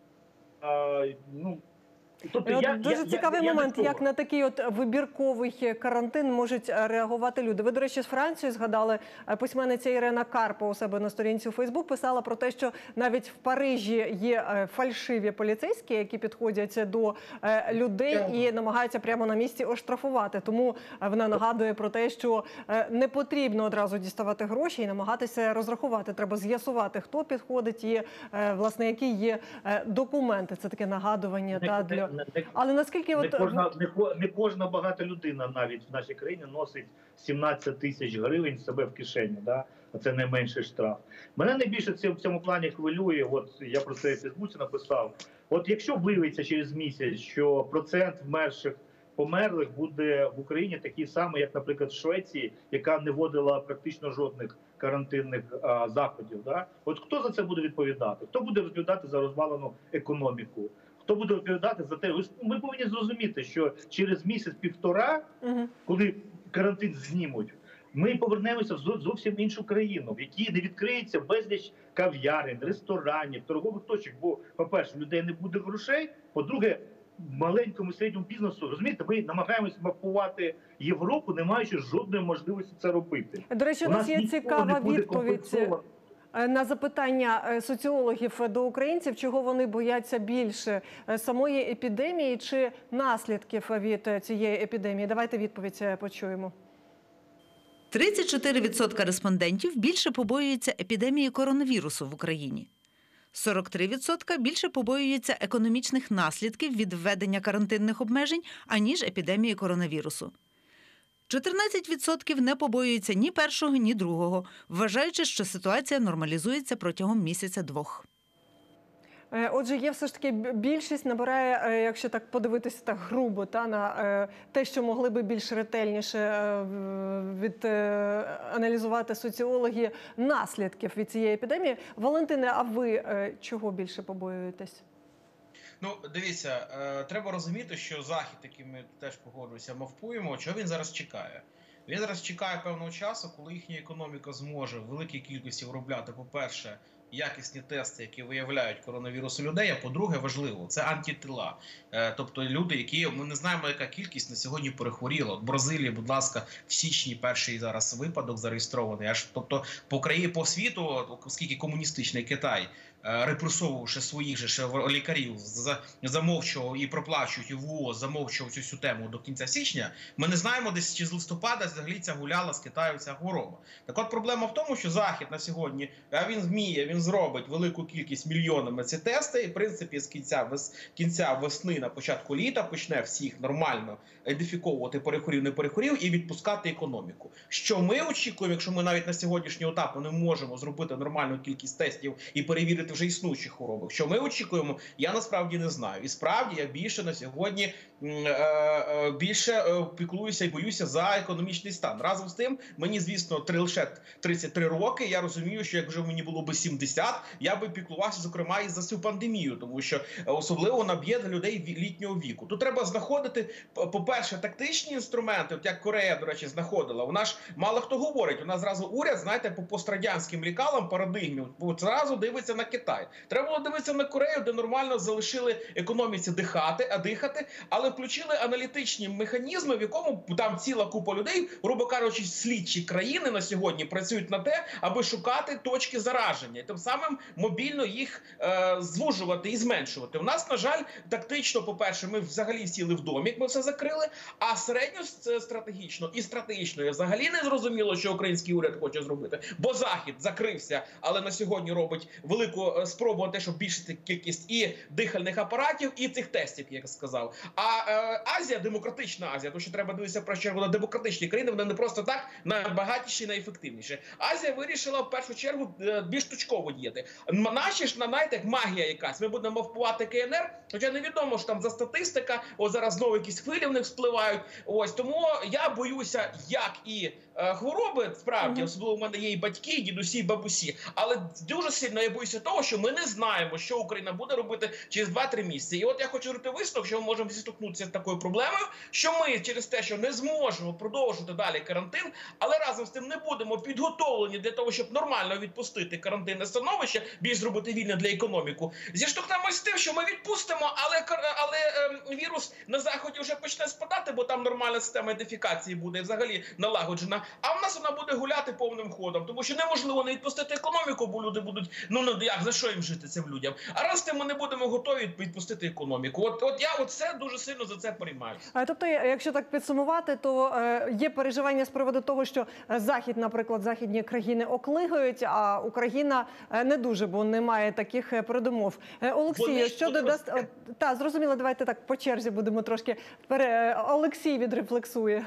а, ну, Тобто, я, Дуже я, цікавий я, момент, я як на такий от вибірковий карантин можуть реагувати люди. Ви, до речі, з Франції згадали, письменниця Ірена Карпо у себе на сторінці у Фейсбук писала про те, що навіть в Парижі є фальшиві поліцейські, які підходять до людей і намагаються прямо на місці оштрафувати. Тому вона нагадує про те, що не потрібно одразу діставати гроші і намагатися розрахувати. Треба з'ясувати, хто підходить і, власне, які є документи. Це таке нагадування та, для розумію. Не, не, Але наскільки не, от... кожна, не, ко- не кожна багата людина навіть в нашій країні носить сімнадцять тисяч гривень в себе в кишені, да? А це найменший штраф. Мене найбільше це в цьому плані хвилює, от я про це в Фейсбуці написав, от якщо виявиться через місяць, що процент вмерших померлих буде в Україні такий самий, як, наприклад, в Швеції, яка не вводила практично жодних карантинних а, заходів. Да? От хто за це буде відповідати? Хто буде відповідати за розвалену економіку? Хто буде відповідати за те? Ми повинні зрозуміти, що через місяць-півтора, Угу. коли карантин знімуть, ми повернемося в зо- зовсім іншу країну, в якій не відкриється безліч кав'ярень, ресторанів, торгових точок. Бо, по-перше, в людей не буде грошей, по-друге, маленькому і середньому бізнесу, розумієте, ми намагаємося мапувати Європу, не маючи жодної можливості це робити. До речі, у нас є ніколи цікава не буде відповідь компенсовано. е, на запитання е, соціологів до українців, чого вони бояться більше – е, самої епідемії чи наслідків від е, цієї епідемії. Давайте відповідь е, почуємо. тридцять чотири відсотки респондентів більше побоюються епідемії коронавірусу в Україні. сорок три відсотки більше побоюються економічних наслідків від введення карантинних обмежень, аніж епідемії коронавірусу. чотирнадцять відсотків не побоюються ні першого, ні другого, вважаючи, що ситуація нормалізується протягом місяця-двох. Е, Отже, є все ж таки б- більшість набирає, е, якщо так подивитися так грубо, та, на е, те, що могли би більш ретельніше е, в- від, е, аналізувати соціологи наслідків від цієї епідемії. Валентине, а ви е, чого більше побоюєтесь? Ну, дивіться, е, треба розуміти, що Захід, який ми теж погоджуємося, мавпуємо, чого він зараз чекає. Він зараз чекає певного часу, коли їхня економіка зможе в великій кількості виробляти, по-перше, якісні тести, які виявляють коронавірус у людей, а по-друге, важливо, це антитила. Е, тобто люди, які, ми не знаємо, яка кількість на сьогодні перехворіла. От в Бразилії, будь ласка, в січні перший зараз випадок зареєстрований. Аж, тобто по країні, по світу, оскільки комуністичний Китай, е, репресовувавши своїх же ще лікарів, за- замовчував і проплачують, і ВООЗ замовчував цю всю тему до кінця січня, ми не знаємо, десь чи з листопада взагалі ця гуляла з Китаю ця хвороба. Так от проблема в тому, що Захід на сьогодні, а він вміє, він зробить велику кількість мільйонами ці тести, і в принципі з кінця, вес, кінця весни на початку літа почне всіх нормально ідентифіковувати перехворів, не перехворів і відпускати економіку. Що ми очікуємо, якщо ми навіть на сьогоднішній етап не можемо зробити нормальну кількість тестів і перевірити вже існуючі хвороби. Що ми очікуємо, я насправді не знаю. І справді я більше на сьогодні м, е, е, більше е, піклуюся і боюся за економічний стан. Разом з тим, мені, звісно, три, лише тридцять три роки, я розумію, що як вже мені було би сімдесят, я би піклувався, зокрема, і за цю пандемію, тому що е, особливо вона б'є для людей ві- літнього віку. Тут треба знаходити, п- по-перше, тактичні інструменти, от як Корея, до речі, знаходила. Вона ж мало хто говорить, у нас зразу уряд, знаєте, по пострадянським лікалам, парадигмі, от зразу дивиться на Китай. Треба було дивитися на Корею, де нормально залишили економіці дихати, а дихати, але включили аналітичні механізми, в якому там ціла купа людей, грубо кажучи, слідчі країни на сьогодні працюють на те, аби шукати точки зараження, і тим самим мобільно їх е, звужувати і зменшувати. У нас, на жаль, тактично, по-перше, ми взагалі сіли в домік, ми все закрили, а середньостратегічно і стратегічно я взагалі не зрозуміло, що український уряд хоче зробити, бо Захід закрився, але на сьогодні робить велику е, спробу на те, щоб збільшити кількість і дихальних апаратів, і цих тестів, як я сказав. А е, Азія, демократична Азія, тому що треба дивитися про що вона демократичні країни, вони не просто так найбагатіші і найефективніші. Азія вирішила в першу чергу е, більш точково діяти. М- Наші ж, знаєте, як магія якась, ми будемо мавпувати КНР, хоча невідомо, що там за статистика, ось зараз знову якісь хвилі в них спливають. Ось, тому я боюся, як і е, хвороби, справді, особливо в мене є і батьки, і дідусі, і бабусі, але дуже сильно я боюся того, що ми не знаємо, що Україна буде робити через два-три місяці. І от я хочу робити висновок, що ми можемо зіштовхнутися з такою проблемою, що ми через те, що не зможемо продовжувати далі карантин, але разом з тим не будемо підготовлені для того, щоб нормально відпустити карантинне становище, більш зробити вільне для економіку, зіштовхнемось з тим, що ми відпустимо, але, кар- але ем, вірус на Заході вже почне спадати, бо там нормальна система ідентифікації буде взагалі налагоджена. А в нас вона буде гуляти повним ходом, тому що неможливо не відпустити економіку, бо люди будуть, ну, ну як, за що їм жити цим людям? А раз тим ми не будемо готові відпустити економіку. От, от я оце дуже сильно за це переймаюся. А, тобто, якщо так підсумувати, то е, є переживання з приводу того, що Захід, наприклад, західні країни оклигають, а Україна е, не дуже, бо немає таких е, передумов. Е, Олексію, що додасть... Роз... Та, зрозуміло, давайте так по черзі будемо трошки. Пере... Олексій відрефлексує.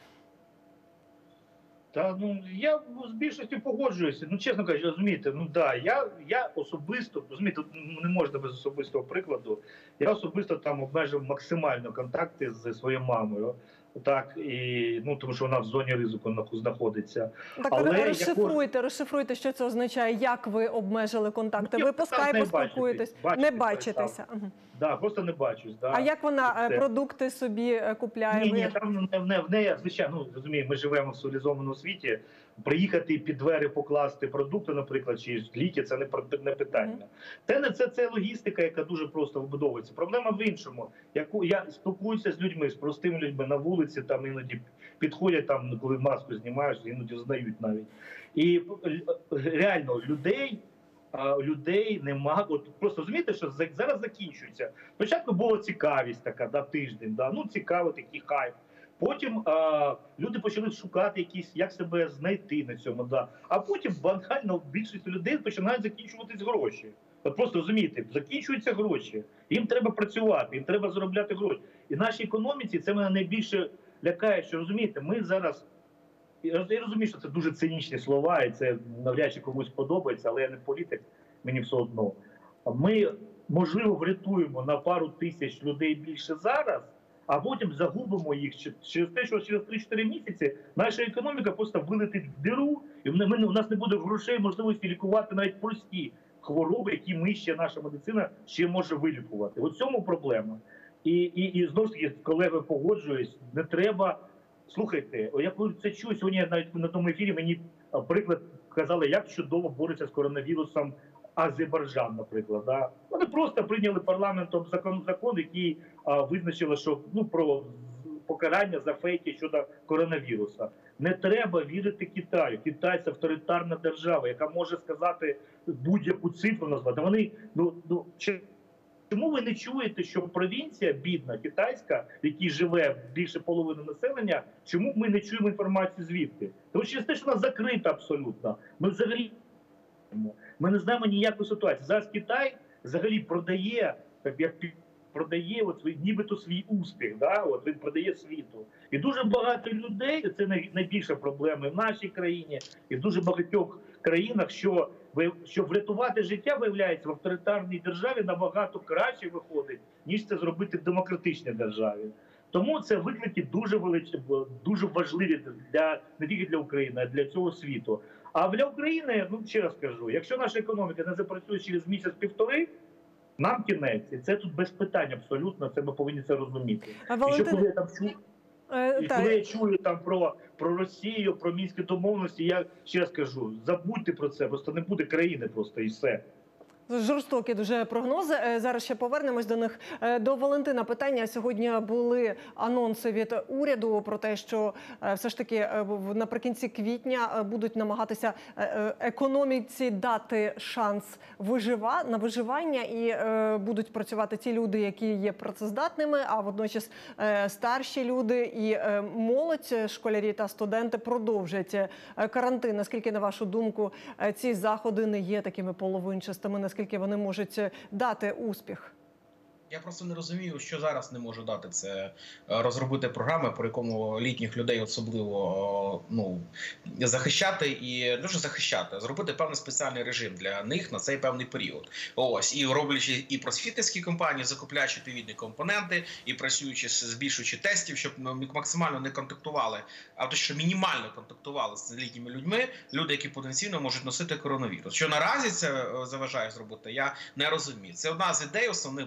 Та ну я з більшістю погоджуюся. Ну, чесно кажучи, розумієте, ну да, я я особисто, розумієте, не можна без особистого прикладу. Я особисто там обмежив максимально контакти зі своєю мамою. Так, і ну тому що вона в зоні ризику знаходиться. Так, але розшифруйте, яку... розшифруйте, що це означає, як ви обмежили контакти. Ви по скайпу спілкуєтесь, не бачитеся. Так, да, просто не бачусь. Да. А як вона це... продукти собі купляє? Ні, ні, там не в неї, в неї, звичайно, ну, розумієте, ми живемо в цивілізованому світі. Приїхати під двері покласти продукти, наприклад, чи ліки, це не, не питання. Mm-hmm. Це не це, це логістика, яка дуже просто вбудовується. Проблема в іншому. Яку я спілкуюся з людьми, з простими людьми на вулиці, там іноді підходять, там, коли маску знімаєш, іноді знають навіть. І реально людей, людей нема. От просто розумієте, що зараз закінчується. Спочатку була цікавість така, да, тиждень, да, ну цікаво, такий хайп. Потім а, люди почали шукати якісь, як себе знайти на цьому. Да. А потім банально більшість людей починають закінчуватись гроші. От просто розумієте, закінчуються гроші. Їм треба працювати, їм треба заробляти гроші. І в нашій економіці це мене найбільше лякає, що розумієте, ми зараз, я розумію, що це дуже цинічні слова, і це навряд чи комусь подобається, але я не політик, мені все одно. Ми, можливо, врятуємо на пару тисяч людей більше зараз, а потім загубимо їх через те, що через три-чотири місяці наша економіка просто вилетить в диру, і у нас не буде грошей, можливості лікувати навіть прості хвороби, які ми ще, наша медицина ще може вилікувати. От в цьому проблема. І, і, і знову ж таки, з колегою погоджуюсь, не треба, слухайте, я коли це чую, сьогодні навіть на тому ефірі мені приклад казали, як чудово бореться з коронавірусом Азербайджан, наприклад. Да? Вони просто прийняли парламентом закон, закон який а, визначили, що ну, про покарання за фейки щодо коронавіруса. Не треба вірити Китаю. Китай – це авторитарна держава, яка може сказати будь-яку цифру назвати. Вони, ну, ну, чому ви не чуєте, що провінція бідна, китайська, в якій живе більше половини населення, чому ми не чуємо інформацію звідти? Тому що через те, що вона закрита абсолютно. Ми взагалі Ми не знаємо ніякої ситуації. Зараз Китай взагалі продає, так як продає от, нібито свій успіх, да? От, він продає світу. І дуже багато людей, це найбільша проблема в нашій країні, і в дуже багатьох країнах, що щоб врятувати життя, виявляється, в авторитарній державі набагато краще виходить, ніж це зробити в демократичній державі. Тому це виклики дуже велич... дуже важливі для не тільки для України, а для цього світу. А для України, ну ще раз кажу, якщо наша економіка не запрацює через місяць-півтори, нам кінець. І це тут без питань абсолютно, це ми повинні це розуміти. А, і Валентин... що коли я там чую, е, і коли я чую там про, про Росію, про мінські домовленості, я ще раз кажу, забудьте про це, просто не буде країни просто і все. Жорстокі дуже прогнози. Зараз ще повернемось до них. До Валентина питання. Сьогодні були анонси від уряду про те, що все ж таки наприкінці квітня будуть намагатися економіці дати шанс вижива... на виживання і будуть працювати ті люди, які є працездатними, а водночас старші люди і молодь, школярі та студенти продовжать карантин. Наскільки, на вашу думку, ці заходи не є такими половинчастими? Наскільки вони можуть дати успіх? Я просто не розумію, що зараз не може дати це розробити програми, по якому літніх людей особливо ну, захищати і дуже захищати, зробити певний спеціальний режим для них на цей певний період. Ось, і роблячи і просвітницькі компанії, закупляючи відповідні компоненти, і працюючи, збільшуючи тестів, щоб максимально не контактували, а то що мінімально контактували з літніми людьми, люди, які потенційно можуть носити коронавірус. Що наразі це заважає зробити, я не розумію. Це одна з ідей основних була, що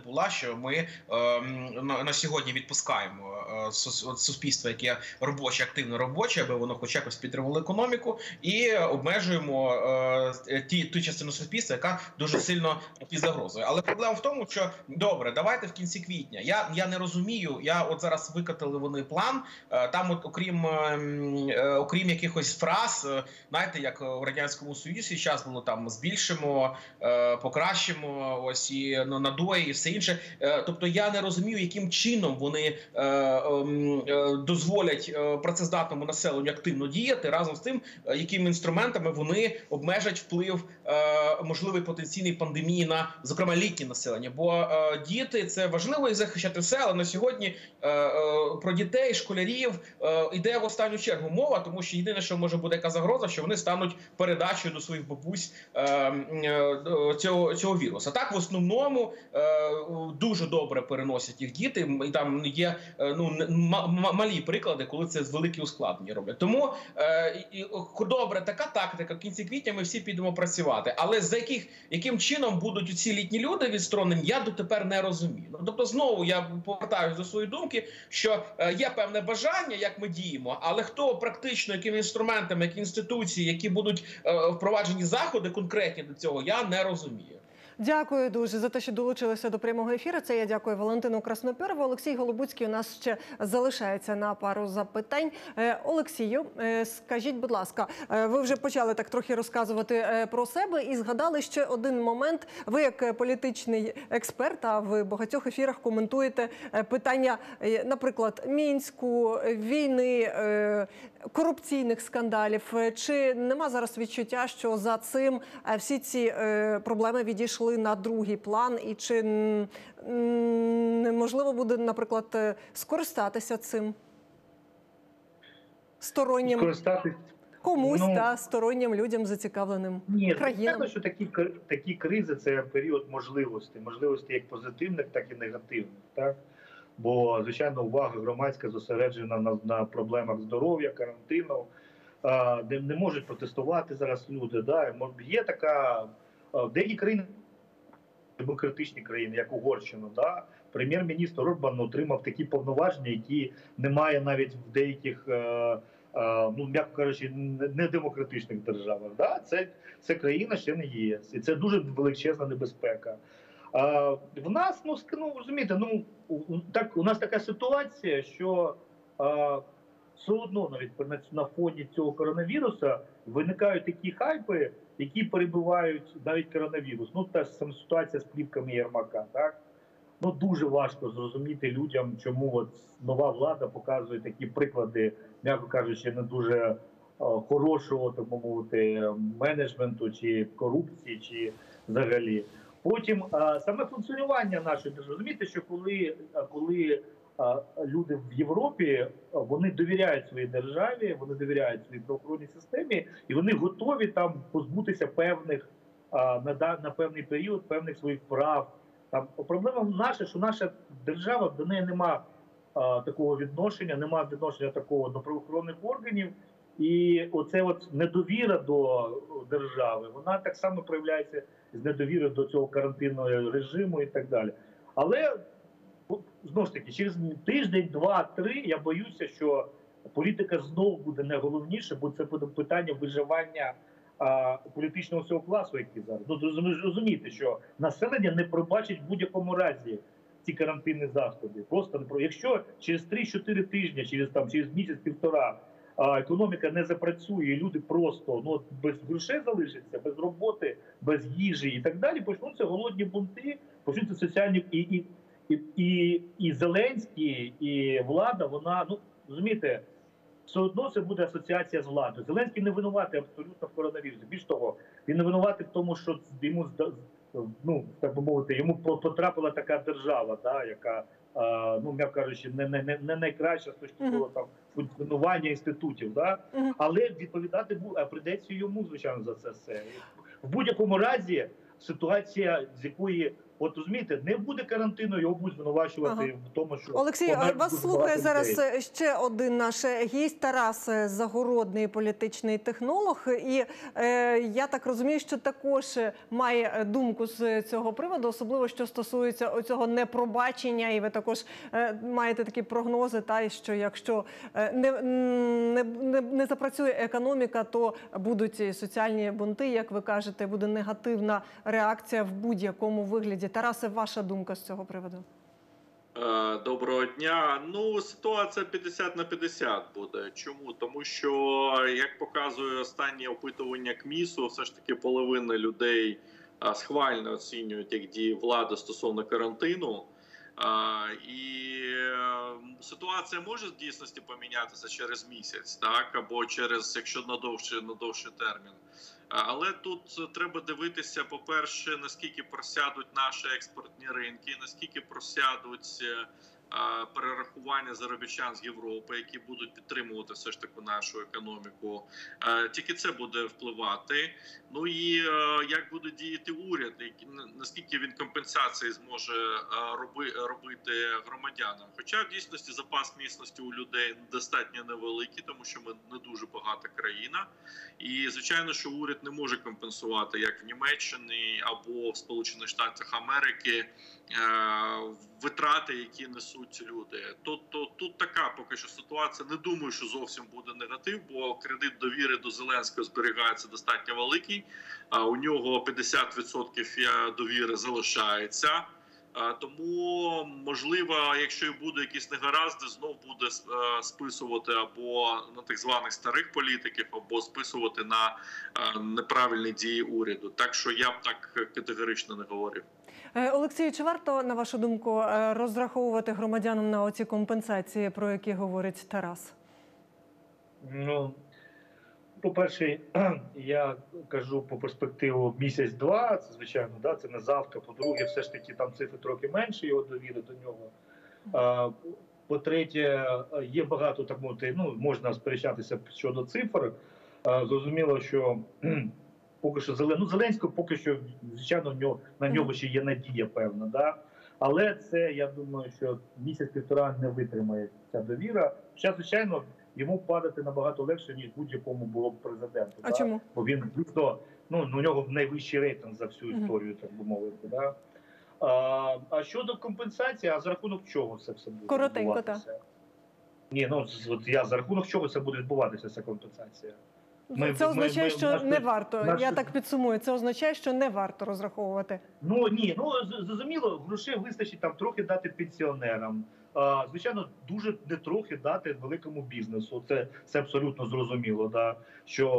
що ми е, на, на сьогодні відпускаємо е, суспільство, яке робоче, активно робоче, аби воно хоч якось підтримувало економіку, і обмежуємо е, ті, ту частину суспільства, яка дуже сильно під загрозою. Але проблема в тому, що добре, давайте в кінці квітня. Я, я не розумію, я от зараз викатали вони план, е, там от окрім, е, окрім якихось фраз, е, знаєте, як в Радянському Союзі зараз було там збільшимо, е, покращимо, ось і ну, надої і все інше. Е, тобто я не розумію, яким чином вони е, е, дозволять е, працездатному населенню активно діяти, разом з тим, е, якими інструментами вони обмежать вплив е, можливої потенційної пандемії на, зокрема, літнє населення. Бо е, діти – це важливо, і захищати все, але на сьогодні е, е, про дітей, школярів е, йде в останню чергу мова, тому що єдине, що може бути яка загроза, що вони стануть передачею до своїх бабусь е, е, цього, цього вірусу. Так, в основному е, дуже добре переносять їх діти, і там є е, ну, малі приклади, коли це з великі ускладнення роблять. Тому е, і, добре, така тактика, в кінці квітня ми всі підемо працювати. Але за яких, яким чином будуть ці літні люди відсторонені, я дотепер не розумію. Ну, тобто, знову я повертаюся до своєї думки, що е, є певне бажання, як ми діємо, але хто практично, якими інструментами, які інституції, які будуть е, впроваджені заходи конкретні до цього, я не розумію. Дякую дуже за те, що долучилися до прямого ефіру. Це я дякую Валентину Краснопєрову. Олексій Голубуцький у нас ще залишається на пару запитань. Олексію, скажіть, будь ласка, ви вже почали так трохи розказувати про себе і згадали ще один момент. Ви як політичний експерт, а в багатьох ефірах коментуєте питання, наприклад, Мінську, війни, корупційних скандалів. Чи нема зараз відчуття, що за цим всі ці проблеми відійшли на другий план, і чи неможливо буде, наприклад, скористатися цим стороннім Скористатись? комусь, ну, та стороннім людям, зацікавленим ні, країнам? Ні, звичайно, що такі, такі кризи – це період можливостей. Можливостей як позитивних, так і негативних. Так? Бо, звичайно, увага громадська зосереджена на, на проблемах здоров'я, карантину, а, де не можуть протестувати зараз люди. Да? Є така, в деякі країни, демократичні країни, як Угорщина, да? Прем'єр-міністр Орбан отримав такі повноваження, які немає навіть в деяких, е, е, ну, м'яко кажучи, недемократичних державах. Да? Це, це країна ще не ЄС, і це дуже величезна небезпека. А, в нас, ну, ну розумієте, ну, так, у нас така ситуація, що а, все одно навіть на, на фоні цього коронавірусу виникають такі хайпи, які перебивають навіть коронавірус. Ну, та ж сама ситуація з плівками Єрмака, так? Ну, дуже важко зрозуміти людям, чому от нова влада показує такі приклади, м'яко кажучи, не дуже а, хорошого, так мовити, менеджменту, чи корупції, чи взагалі. Потім а, саме функціонування нашої держави. Розумієте, що коли, коли а, люди в Європі, вони довіряють своїй державі, вони довіряють своїй правоохоронній системі, і вони готові там позбутися певних, а, на, на певний період, певних своїх прав. Там проблема наша, що наша держава, до неї нема а, такого відношення, нема відношення такого до правоохоронних органів. І оце от недовіра до держави, вона так само проявляється з недовіри до цього карантинного режиму і так далі. Але, знову ж таки, через тиждень, два, три, я боюся, що політика знову буде найголовніше, бо це буде питання виживання а, політичного всього класу, який зараз. Ну, розумієте, що населення не пробачить в будь-якому разі ці карантинні заходи. Просто не про. Якщо через три-чотири тижні, через там через місяць-півтора, а економіка не запрацює, і люди просто ну без грошей залишаться, без роботи, без їжі і так далі, почнуться голодні бунти, почнуться соціальні і і, і, і, і Зеленський, і влада, вона, ну розумієте, все одно це буде асоціація з владою. Зеленський не винуватий абсолютно в коронавірусі. Більш того, він не винуватий в тому, що йому, ну так би мовити, йому потрапила така держава, да, яка, ну, м'яко кажучи, не, не, не найкраща з точки зору там функціонування інститутів, да? Uh-huh. Але відповідати прийдеться йому, звичайно, за це все. В будь-якому разі ситуація, з якої От розумієте, не буде карантину, його будуть звинувачувати Ага. в тому, що Олексій, помер вас дуже слухає багато зараз людей. ще один наш гість Тарас Загородний, політичний технолог. І е, я так розумію, що також має думку з цього приводу, особливо що стосується оцього непробачення. І ви також е, маєте такі прогнози, та що якщо е, не, не, не, не запрацює економіка, то будуть і соціальні бунти, як ви кажете, буде негативна реакція в будь-якому вигляді. Тарасе, ваша думка з цього приводу? Доброго дня. Ну, ситуація п'ятдесят на п'ятдесят буде. Чому? Тому що, як показує останнє опитування КМІСу, все ж таки половина людей схвально оцінюють, як діє влада стосовно карантину. І ситуація може в дійсності помінятися через місяць, так, або через, якщо на довший, на довший термін. Але тут треба дивитися, по-перше, наскільки просядуть наші експортні ринки, наскільки просядуть перерахування заробітчан з Європи, які будуть підтримувати все ж таки нашу економіку. Тільки це буде впливати. Ну і як буде діяти уряд, наскільки він компенсації зможе робити громадянам. Хоча в дійсності запас міцності у людей достатньо невеликий, тому що ми не дуже багата країна. І, звичайно, що уряд не може компенсувати, як в Німеччині або в Сполучених Штатах Америки, витрати, які несуть люди. Тут, тут, тут така поки що ситуація. Не думаю, що зовсім буде негатив, бо кредит довіри до Зеленського зберігається достатньо великий. У нього п'ятдесят відсотків довіри залишається. Тому, можливо, якщо і буде якісь негаразди, знов буде списувати або на так званих старих політиків, або списувати на неправильні дії уряду. Так що я б так категорично не говорив. Олексію, чи варто, на вашу думку, розраховувати громадянам на оці компенсації, про які говорить Тарас? Ну, по-перше, я кажу по перспективу місяць-два, це, звичайно, да, це не завтра. По-друге, все ж таки там цифри трохи менше, його довіри до нього. А, по-третє, є багато, так мовити, ну, можна сперечатися щодо цифр. А, зрозуміло, що поки що Зелен... ну, Зеленського поки що, звичайно, в нього, на нього ще є надія певна. Да? Але це, я думаю, що місяць-півтора не витримає ця довіра. Хоча, звичайно, йому падати набагато легше, ніж будь-якому було б президенту. А да? чому? Бо він, дійсно, ну, у нього найвищий рейтинг за всю історію, так би мовити. Да? А, а щодо компенсації, а за рахунок чого це все буде Коротенько, відбуватися? Так. Ні, ну, от я за рахунок чого це буде відбуватися, ця компенсація? Ми, це означає, ми, ми, що наш, не варто. Наш... Я так підсумую. Це означає, що не варто розраховувати. Ну ні, ну зрозуміло, грошей вистачить там трохи дати пенсіонерам. А, звичайно, дуже не трохи дати великому бізнесу. Це, це абсолютно зрозуміло, да? Що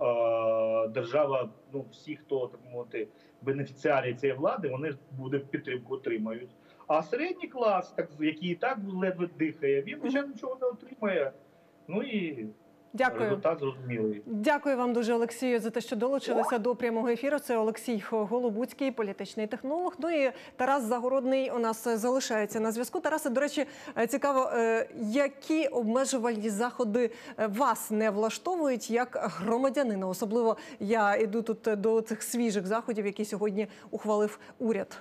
а, держава, ну всі, хто так мовити, бенефіціарі цієї влади, вони буде підтримку отримають. А середній клас, так який і так ледве дихає, він звичайно нічого не отримає. Ну і Дякую. Результат зрозумілий. Дякую вам дуже, Олексію, за те, що долучилися до прямого ефіру. Це Олексій Голобуцький, політичний технолог. Ну і Тарас Загородний у нас залишається на зв'язку. Тарасе, до речі, цікаво, які обмежувальні заходи вас не влаштовують як громадянина? Особливо я йду тут до цих свіжих заходів, які сьогодні ухвалив уряд.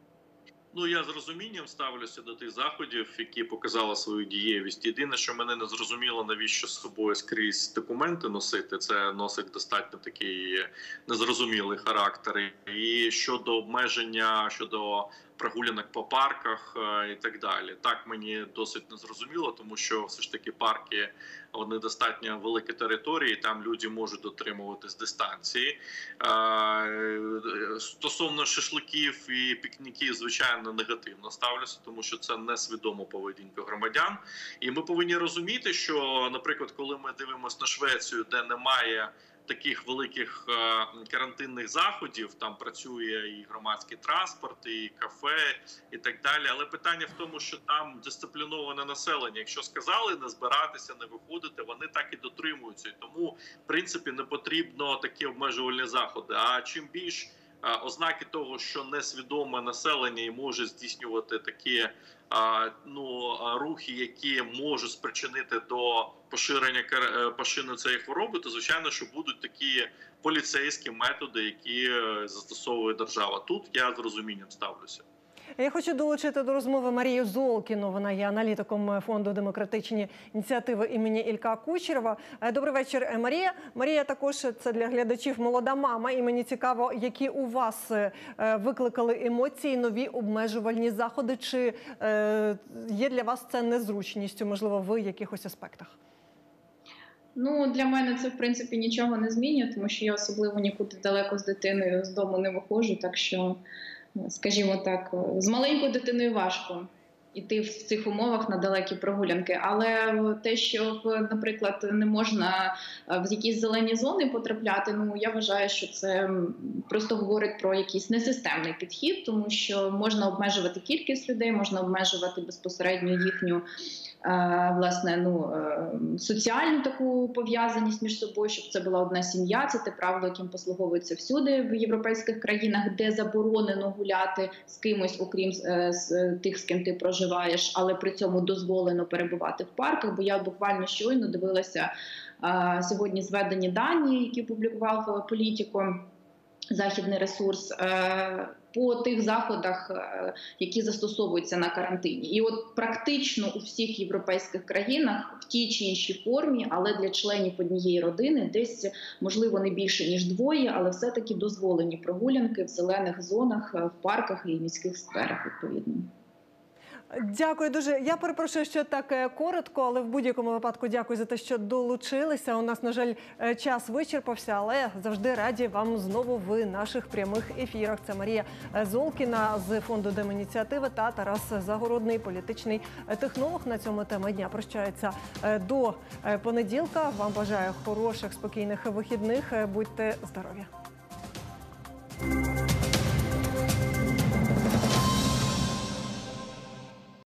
Ну, я з розумінням ставлюся до тих заходів, які показали свою дієвість. Єдине, що мене не зрозуміло, навіщо з собою скрізь документи носити, це носить достатньо такий незрозумілий характер. І щодо обмеження, щодо прогулянок по парках і так далі. Так, мені досить незрозуміло, тому що все ж таки парки, вони достатньо великі території, там люди можуть дотримуватись дистанції. Стосовно шашликів і пікніків, звичайно, негативно ставлюся, тому що це несвідома поведінка громадян. І ми повинні розуміти, що, наприклад, коли ми дивимося на Швецію, де немає таких великих карантинних заходів, там працює і громадський транспорт, і кафе, і так далі. Але питання в тому, що там дисципліноване населення. Якщо сказали не збиратися, не виходити, вони так і дотримуються. І тому, в принципі, не потрібно такі обмежувальні заходи. А чим більш ознаки того, що несвідоме населення і може здійснювати такі ну, рухи, які можуть спричинити до поширення поширення цієї хвороби, то звичайно, що будуть такі поліцейські методи, які застосовує держава. Тут я з розумінням ставлюся. Я хочу долучити до розмови Марію Золкіну. Вона є аналітиком фонду «Демократичні ініціативи» імені Ілька Кучерова. Добрий вечір, Марія. Марія також, це для глядачів, молода мама. І мені цікаво, які у вас викликали емоції нові обмежувальні заходи? Чи є для вас це незручністю, можливо, в якихось аспектах? Ну, для мене це, в принципі, нічого не змінює, тому що я особливо нікуди далеко з дитиною з дому не виходжу, так що, скажімо так, з маленькою дитиною важко йти в цих умовах на далекі прогулянки. Але те, що, наприклад, не можна в якісь зелені зони потрапляти, ну, я вважаю, що це просто говорить про якийсь несистемний підхід, тому що можна обмежувати кількість людей, можна обмежувати безпосередньо їхню власне, ну, соціальну таку пов'язаність між собою, щоб це була одна сім'я. Це те правило, яким послуговуються всюди в європейських країнах, де заборонено гуляти з кимось, окрім з тих, з ким ти проживаєш, але при цьому дозволено перебувати в парках. Бо я буквально щойно дивилася а, сьогодні зведені дані, які публікував Політіко, західний ресурс, по тих заходах, які застосовуються на карантині. І от практично у всіх європейських країнах в тій чи іншій формі, але для членів однієї родини, десь, можливо, не більше, ніж двоє, але все-таки дозволені прогулянки в зелених зонах, в парках і міських скверах, відповідно. Дякую дуже. Я перепрошую, що так коротко, але в будь-якому випадку дякую за те, що долучилися. У нас, на жаль, час вичерпався, але завжди раді вам знову в наших прямих ефірах. Це Марія Золкіна з фонду «Демініціативи» та Тарас Загородний, політичний технолог. На цьому тема дня прощається до понеділка. Вам бажаю хороших, спокійних вихідних. Будьте здорові.